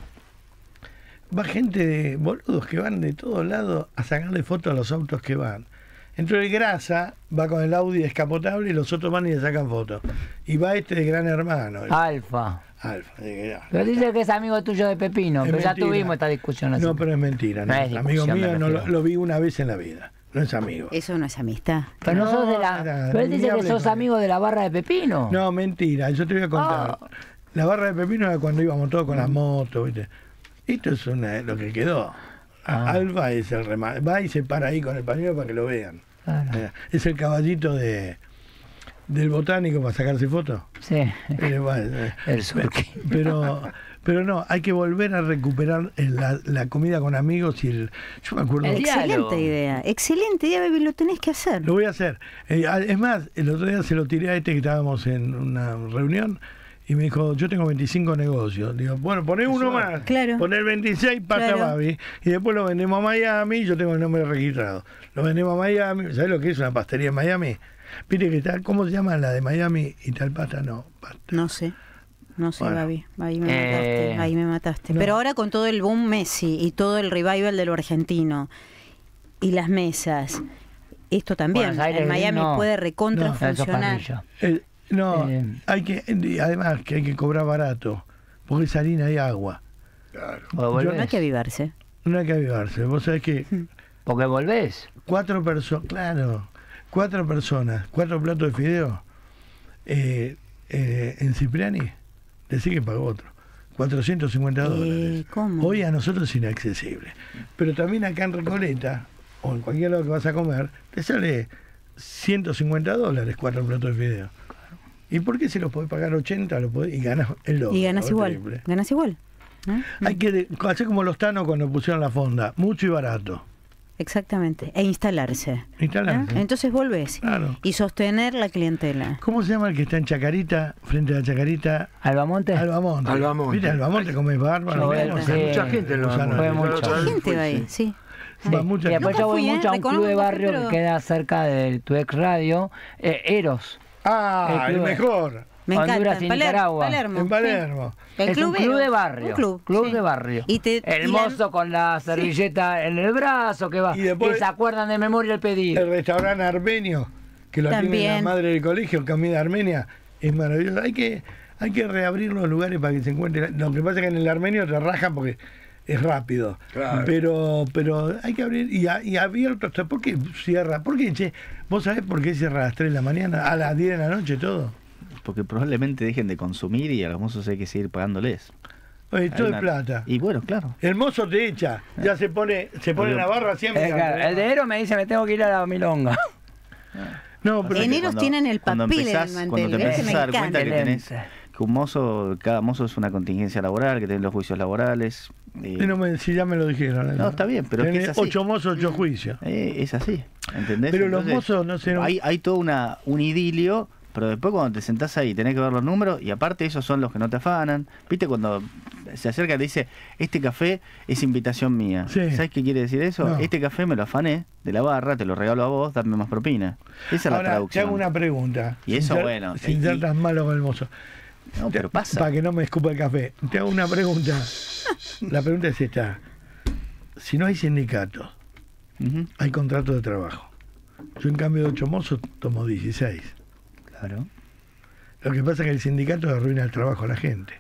A: va gente de boludos que van de todos lados a sacarle fotos a los autos que van. Entonces el Grasa va con el Audi descapotable y los otros van y le sacan fotos. Y va este de Gran Hermano.
C: Alfa. Pero dice que es amigo tuyo de Pepino, pero ya tuvimos esta discusión así.
A: No, pero es mentira. No es amigo mío, no lo vi una vez en la vida. No es amigo.
J: Eso no es amistad.
C: Pero no sos de la... Pero él dice que sos amigo de la barra de Pepino.
A: No, mentira. Yo te voy a contar. La barra de Pepino era cuando íbamos todos con las motos, ¿viste? Esto es lo que quedó. Alfa es el remate. Va y se para ahí con el pañuelo para que lo vean. Claro. Es el caballito del botánico para sacarse fotos.
C: Sí. El surque.
A: Pero no, hay que volver a recuperar la comida con amigos y yo me acuerdo...
J: Excelente idea, Baby, lo tenés que hacer.
A: Lo voy a hacer. Es más, el otro día se lo tiré a que estábamos en una reunión y me dijo, yo tengo 25 negocios. Digo, bueno, poné uno más.
J: Claro.
A: Poner 26 pasta Babi y después lo vendemos a Miami, yo tengo el nombre registrado. Lo vendemos a Miami, ¿sabés lo que es una pastería en Miami? Viste que tal, ¿cómo se llama la de Miami y tal pasta? No, pasta.
J: No sé. No sé, bueno. Babi, ahí me mataste. No. Pero ahora con todo el boom Messi y todo el revival de lo argentino y las mesas, esto también en Miami puede recontra funcionar.
A: Además que hay que cobrar barato, porque es harina y agua.
B: Claro.
J: No hay que avivarse.
A: No hay que avivarse, vos sabés que...
C: Porque volvés.
A: 4 personas, claro, 4 personas, 4 platos de fideo en Cipriani. Decir que pagó otro. $450.
J: ¿Cómo?
A: Hoy a nosotros es inaccesible. Pero también acá en Recoleta, o en cualquier lado que vas a comer, te sale $150 4 platos de fideo. ¿Y por qué si los podés pagar 80 y ganas el doble?
J: Y ganas igual. Ganas igual.
A: Hay que hacer como los tanos cuando pusieron la fonda, mucho y barato.
J: Exactamente, e instalarse. Entonces volvés y sostener la clientela.
A: ¿Cómo se llama el que está en Chacarita, frente a la Chacarita?
C: ¿Albamonte?
A: Albamonte. ¿Viste? Albamonte come bárbaro.
B: Mucha gente
J: mucha gente va ahí, sí.
C: Y después yo voy mucho a un club de barrio que queda cerca de tu ex radio, Eros.
A: El mejor.
J: Me encanta, en
C: Nicaragua.
A: En Palermo.
C: Es un club de barrio.
J: Un club
C: de barrio. El mozo con la servilleta en el brazo que va. Y después se acuerdan de memoria el pedido.
A: El restaurante armenio, que lo tiene la madre del colegio, comida armenia, es maravilloso. Hay que reabrir los lugares para que se encuentren. Lo que pasa es que en el armenio te rajan porque es rápido. Claro. Pero hay que abrir y abierto. ¿Por qué cierra? ¿Por qué, che? ¿Vos sabés por qué cierra a las 3 de la mañana? A las 10 de la noche todo.
F: Porque probablemente dejen de consumir y a los mozos hay que seguir pagándoles.
A: Oye, todo es plata.
F: Y bueno, claro.
A: El mozo te echa, ya se pone en la barra siempre.
C: El de Eros me dice, me tengo que ir a la milonga.
J: No, pero en Eros tienen el papel en el mantel.
F: Cuando te empezás a dar cuenta que tenés que un mozo, cada mozo es una contingencia laboral, que tenés los juicios laborales.
A: Si ya me lo dijeron.
F: No, está bien, pero
A: tenés
F: es así.
A: 8 mozos, 8 juicios.
F: Es así, ¿entendés?
A: Pero
F: entonces,
A: los mozos no sé.
F: Hay todo un idilio pero después cuando te sentás ahí tenés que ver los números, y aparte esos son los que no te afanan. ¿Viste cuando se acerca y te dice, este café es invitación mía?
A: Sí.
F: ¿Sabes qué quiere decir eso?
A: No.
F: Este café me lo afané de la barra, te lo regalo a vos, dame más propina. Esa es la
A: Ahora,
F: traducción.
A: te hago una pregunta.
F: Y eso, bueno.
A: Sin ser tan malo con el mozo.
F: No, pero pasa.
A: Para que no me escupa el café. Te hago una pregunta. La pregunta es esta. Si no hay sindicatos, hay contrato de trabajo. Yo en cambio de 8 mozos tomo 16.
F: Claro.
A: Lo que pasa es que el sindicato arruina el trabajo a la gente.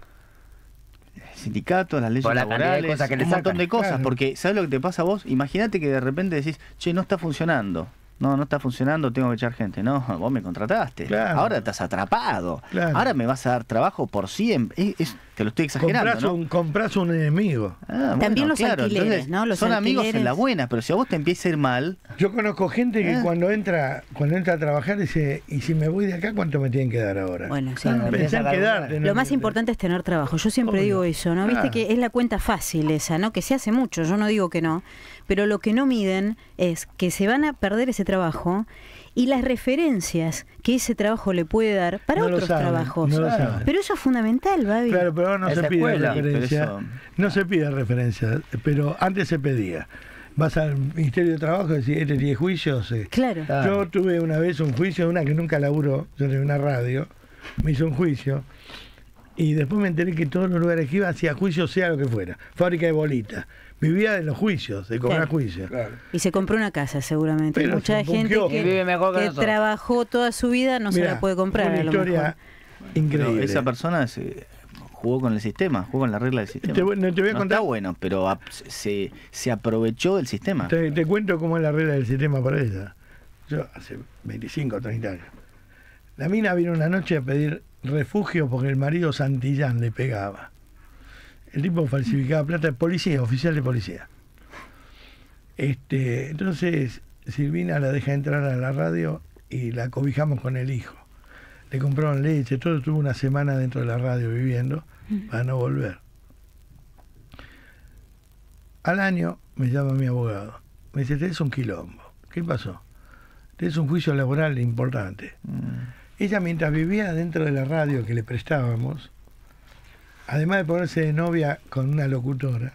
F: El sindicato, las leyes
K: Por la cantidad de
F: laborales,
K: cosas que le
F: un montón
K: sacan.
F: de cosas.
A: Claro.
F: Porque, ¿sabes lo que te pasa a vos? Imagínate que de repente decís, che, no está funcionando. No está funcionando, tengo que echar gente. No, vos me contrataste.
A: Claro.
F: Ahora estás atrapado.
A: Claro.
F: Ahora me vas a dar trabajo por siempre. Te lo estoy exagerando,
A: Comprás un enemigo.
J: También los alquileres,
F: entonces,
J: ¿no? Los
F: son amigos
J: alquileres.
F: en la buena, pero si a vos te empieza a ir mal...
A: Yo conozco gente que cuando entra a trabajar dice, ¿y si me voy de acá cuánto me tienen que dar ahora?
J: Bueno, sí.
A: Pensá en quedarte.
J: Lo más importante es tener trabajo. Yo siempre digo eso, ¿no? Viste que es la cuenta fácil esa, ¿no? Que se hace mucho, yo no digo que no. Pero lo que no miden es que se van a perder ese trabajo y las referencias que ese trabajo le puede dar para otros trabajos.
A: No lo saben.
J: Pero eso es fundamental, Babi.
A: Claro, pero ahora no se pide referencia.
F: Eso...
A: No se pide referencia, pero antes se pedía. Vas al Ministerio de Trabajo y decís, este tiene juicios.
J: Claro.
A: Yo tuve una vez un juicio de una que nunca laburó, yo de una radio, me hizo un juicio y después me enteré que todos los lugares que iba hacía juicios, sea lo que fuera. Fábrica de bolitas. Vivía de los juicios, de cobrar juicios.
B: Claro.
J: Y se compró una casa seguramente.
A: Pero
J: mucha
A: se
J: gente
A: punqueó.
K: Y vive mejor que
J: que
K: nosotros.
J: trabajó toda su vida no se
A: Mirá,
J: la puede comprar.
A: una
J: a lo
A: historia
J: mejor.
A: increíble.
F: Pero esa persona jugó con el sistema, jugó con la regla del sistema.
A: Te voy a
F: no
A: contar.
F: está bueno, pero se aprovechó del sistema.
A: Te cuento cómo es la regla del sistema para ella. Yo hace 25 o 30 años. La mina vino una noche a pedir refugio porque el marido Santillán le pegaba. El tipo falsificaba plata de policía, oficial de policía. Entonces Silvina la deja entrar a la radio y la cobijamos con el hijo. Le compraron leche, todo, estuvo una semana dentro de la radio viviendo para no volver. Al año me llama mi abogado. Me dice, tenés un quilombo. ¿Qué pasó? Tenés un juicio laboral importante. Ella, mientras vivía dentro de la radio que le prestábamos, además de ponerse de novia con una locutora,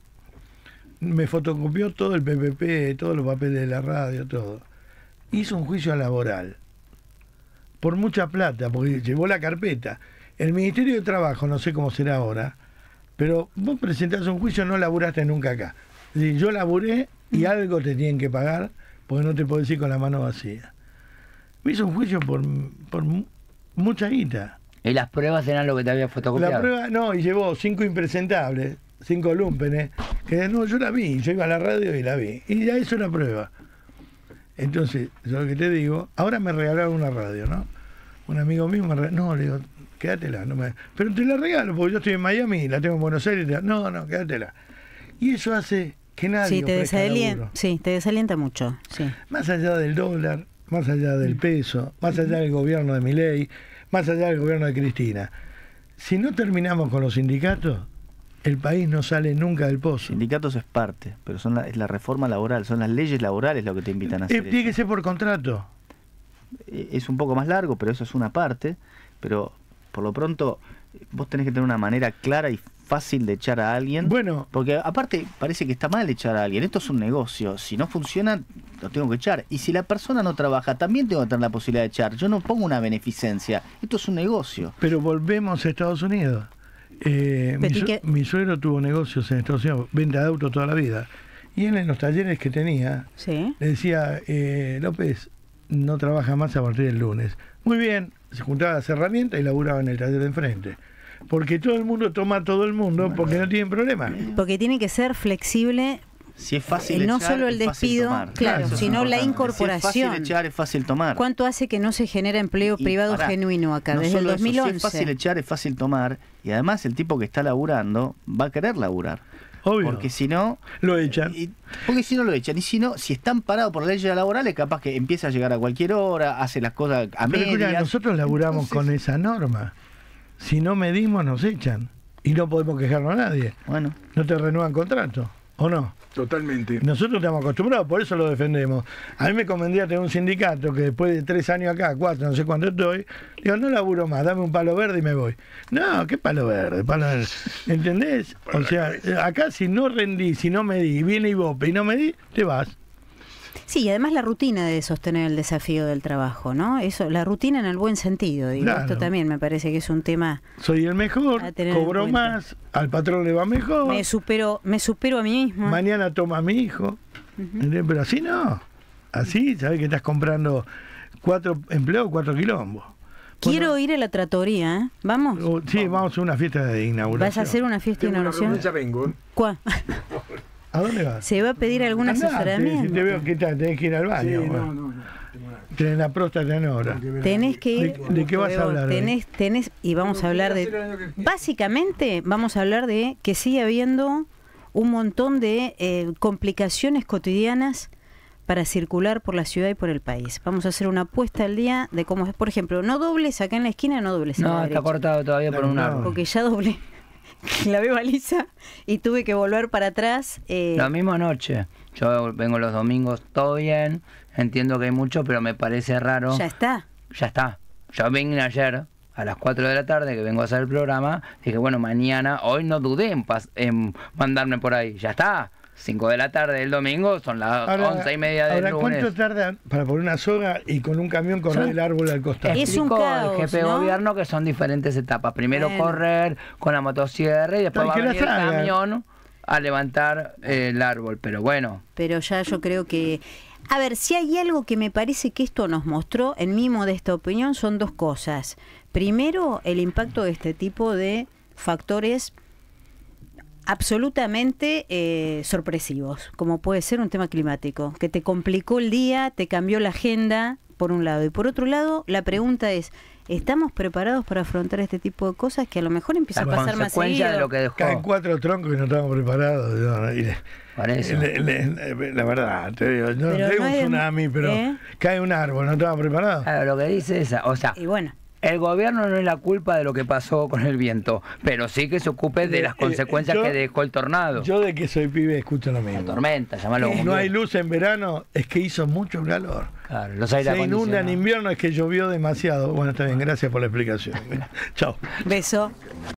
A: me fotocopió todo el PPP, todos los papeles de la radio, todo. Hizo un juicio laboral por mucha plata, porque llevó la carpeta. El Ministerio de Trabajo, no sé cómo será ahora, pero vos presentás un juicio, no laburaste nunca acá. Es decir, yo laburé y algo te tienen que pagar, porque no te podés ir con la mano vacía. Me hizo un juicio por mucha guita.
K: ¿Y las pruebas eran lo que te había fotocopiado?
A: La prueba, no, y llevó 5 impresentables, 5 lúmpenes, que no, yo la vi, yo iba a la radio y la vi. Y ya hizo una prueba. Entonces, yo lo que te digo, ahora me regalaron una radio, ¿no? Un amigo mío me regaló, no, le digo, quédatela, no me... pero te la regalo, porque yo estoy en Miami, la tengo en Buenos Aires, no, quédatela. Y eso hace que nadie
J: te desalienta mucho, sí.
A: Más allá del dólar, más allá del peso, más allá del gobierno de Milei, más allá del gobierno de Cristina. Si no terminamos con los sindicatos, el país no sale nunca del pozo.
F: Sindicatos es parte, pero es la reforma laboral, son las leyes laborales lo que te invitan a hacer.
A: Tiene que ser por contrato.
F: Es un poco más largo, pero eso es una parte. Pero por lo pronto vos tenés que tener una manera clara y fácil de echar a alguien.
A: Bueno,
F: porque aparte parece que está mal echar a alguien. Esto es un negocio. Si no funciona, lo tengo que echar. Y si la persona no trabaja, también tengo que tener la posibilidad de echar. Yo no pongo una beneficencia. Esto es un negocio.
A: Pero volvemos a Estados Unidos. Mi suegro tuvo negocios en Estados Unidos, venta de autos toda la vida. Y él en los talleres que tenía, le decía, López, no trabaja más a partir del lunes. Muy bien, se juntaba las herramientas y laburaba en el taller de enfrente. Porque todo el mundo toma a todo el mundo porque no tienen problema.
J: Porque tiene que ser flexible.
F: Si es fácil
J: no
F: echar,
J: solo el despido, claro, sino la incorporación.
F: Si es fácil echar, es fácil tomar.
J: ¿Cuánto hace que no se genera empleo privado genuino acá?
F: No
J: desde el 2011.
F: Si es fácil echar, es fácil tomar. Y además el tipo que está laburando va a querer laburar.
A: Obvio.
F: Porque si no...
A: Lo echan.
F: Porque si no lo echan. Y si no, si están parados por leyes laborales, capaz que empieza a llegar a cualquier hora, hace las cosas a medias.
A: Pero escucha, nosotros laburamos con esa norma. Si no medimos, nos echan. Y no podemos quejarnos a nadie.
F: Bueno.
A: ¿No te renuevan contrato? ¿O no?
B: Totalmente.
A: Nosotros estamos acostumbrados, por eso lo defendemos. A mí me convendría tener un sindicato que después de 3 años acá, 4, no sé cuánto estoy, digo, no laburo más, dame un palo verde y me voy. No, ¿qué palo verde? ¿Entendés? O sea, acá si no rendí, si no medí, y viene Ibope y no medí, te vas.
J: Sí, y además la rutina de sostener el desafío del trabajo, ¿no? Eso, la rutina en el buen sentido, digo. Claro. Esto también me parece que es un tema.
A: Soy el mejor, cobro más, al patrón le va mejor.
J: Me supero a mí mismo.
A: Mañana toma a mi hijo. Pero así no. Así, sabes que estás comprando 4 empleos, 4 quilombos.
J: Quiero ir a la tratoría, ¿eh? ¿Vamos?
A: Sí, vamos a una fiesta de inauguración.
J: ¿Vas a hacer una fiesta de inauguración?
B: Ya vengo.
J: ¿Cuál?
A: ¿A dónde vas?
J: ¿Se va a pedir algún asesoramiento?
A: Si te veo que tenés que ir al baño. Sí, no. Tenés la próstata en hora.
J: Tenés que ir.
A: ¿De qué vas a hablar?
J: Y vamos a hablar de. Básicamente, vamos a hablar de que sigue habiendo un montón de complicaciones cotidianas para circular por la ciudad y por el país. Vamos a hacer una apuesta al día de cómo es. Por ejemplo, no dobles acá en la esquina, no dobles en la derecha.
K: No, está cortado todavía por un árbol.
J: Porque ya doblé. La veo baliza y tuve que volver para atrás.
K: La misma noche. Yo vengo los domingos, todo bien. Entiendo que hay mucho, pero me parece raro.
J: Ya está.
K: Ya está. Yo vine ayer a las 4 de la tarde, que vengo a hacer el programa. Dije, bueno, mañana, hoy no dudé en mandarme por ahí. Ya está. 5 de la tarde el domingo, son las 11:30 del lunes.
A: ¿Cuánto tarda para poner una soga y con un camión correr el árbol al costado?
J: Es un caos,
K: el jefe de gobierno que son diferentes etapas. Primero correr con la motosierra y después va a venir el camión a levantar el árbol. Pero bueno.
J: Pero ya yo creo que... A ver, si hay algo que me parece que esto nos mostró, en mi modesta opinión, son 2 cosas. Primero, el impacto de este tipo de factores absolutamente sorpresivos, como puede ser un tema climático, que te complicó el día, te cambió la agenda, por un lado. Y por otro lado, la pregunta es, ¿estamos preparados para afrontar este tipo de cosas que a lo mejor empieza a pasar más seguido?
K: De lo que dejó.
A: Caen 4 troncos y no estamos preparados. La verdad, te digo, no es un tsunami, pero cae un árbol, no estamos preparados.
K: Claro, lo que dice es, o sea,
J: y bueno,
K: el gobierno no es la culpa de lo que pasó con el viento, pero sí que se ocupe de las consecuencias que dejó el tornado.
A: Yo de que soy pibe escucho lo mismo.
K: La tormenta, llámalo como
A: no hay luz en verano, es que hizo mucho calor.
K: Claro, los aire
A: se inunda en invierno, es que llovió demasiado. Bueno, está bien, gracias por la explicación. Chao.
J: Beso.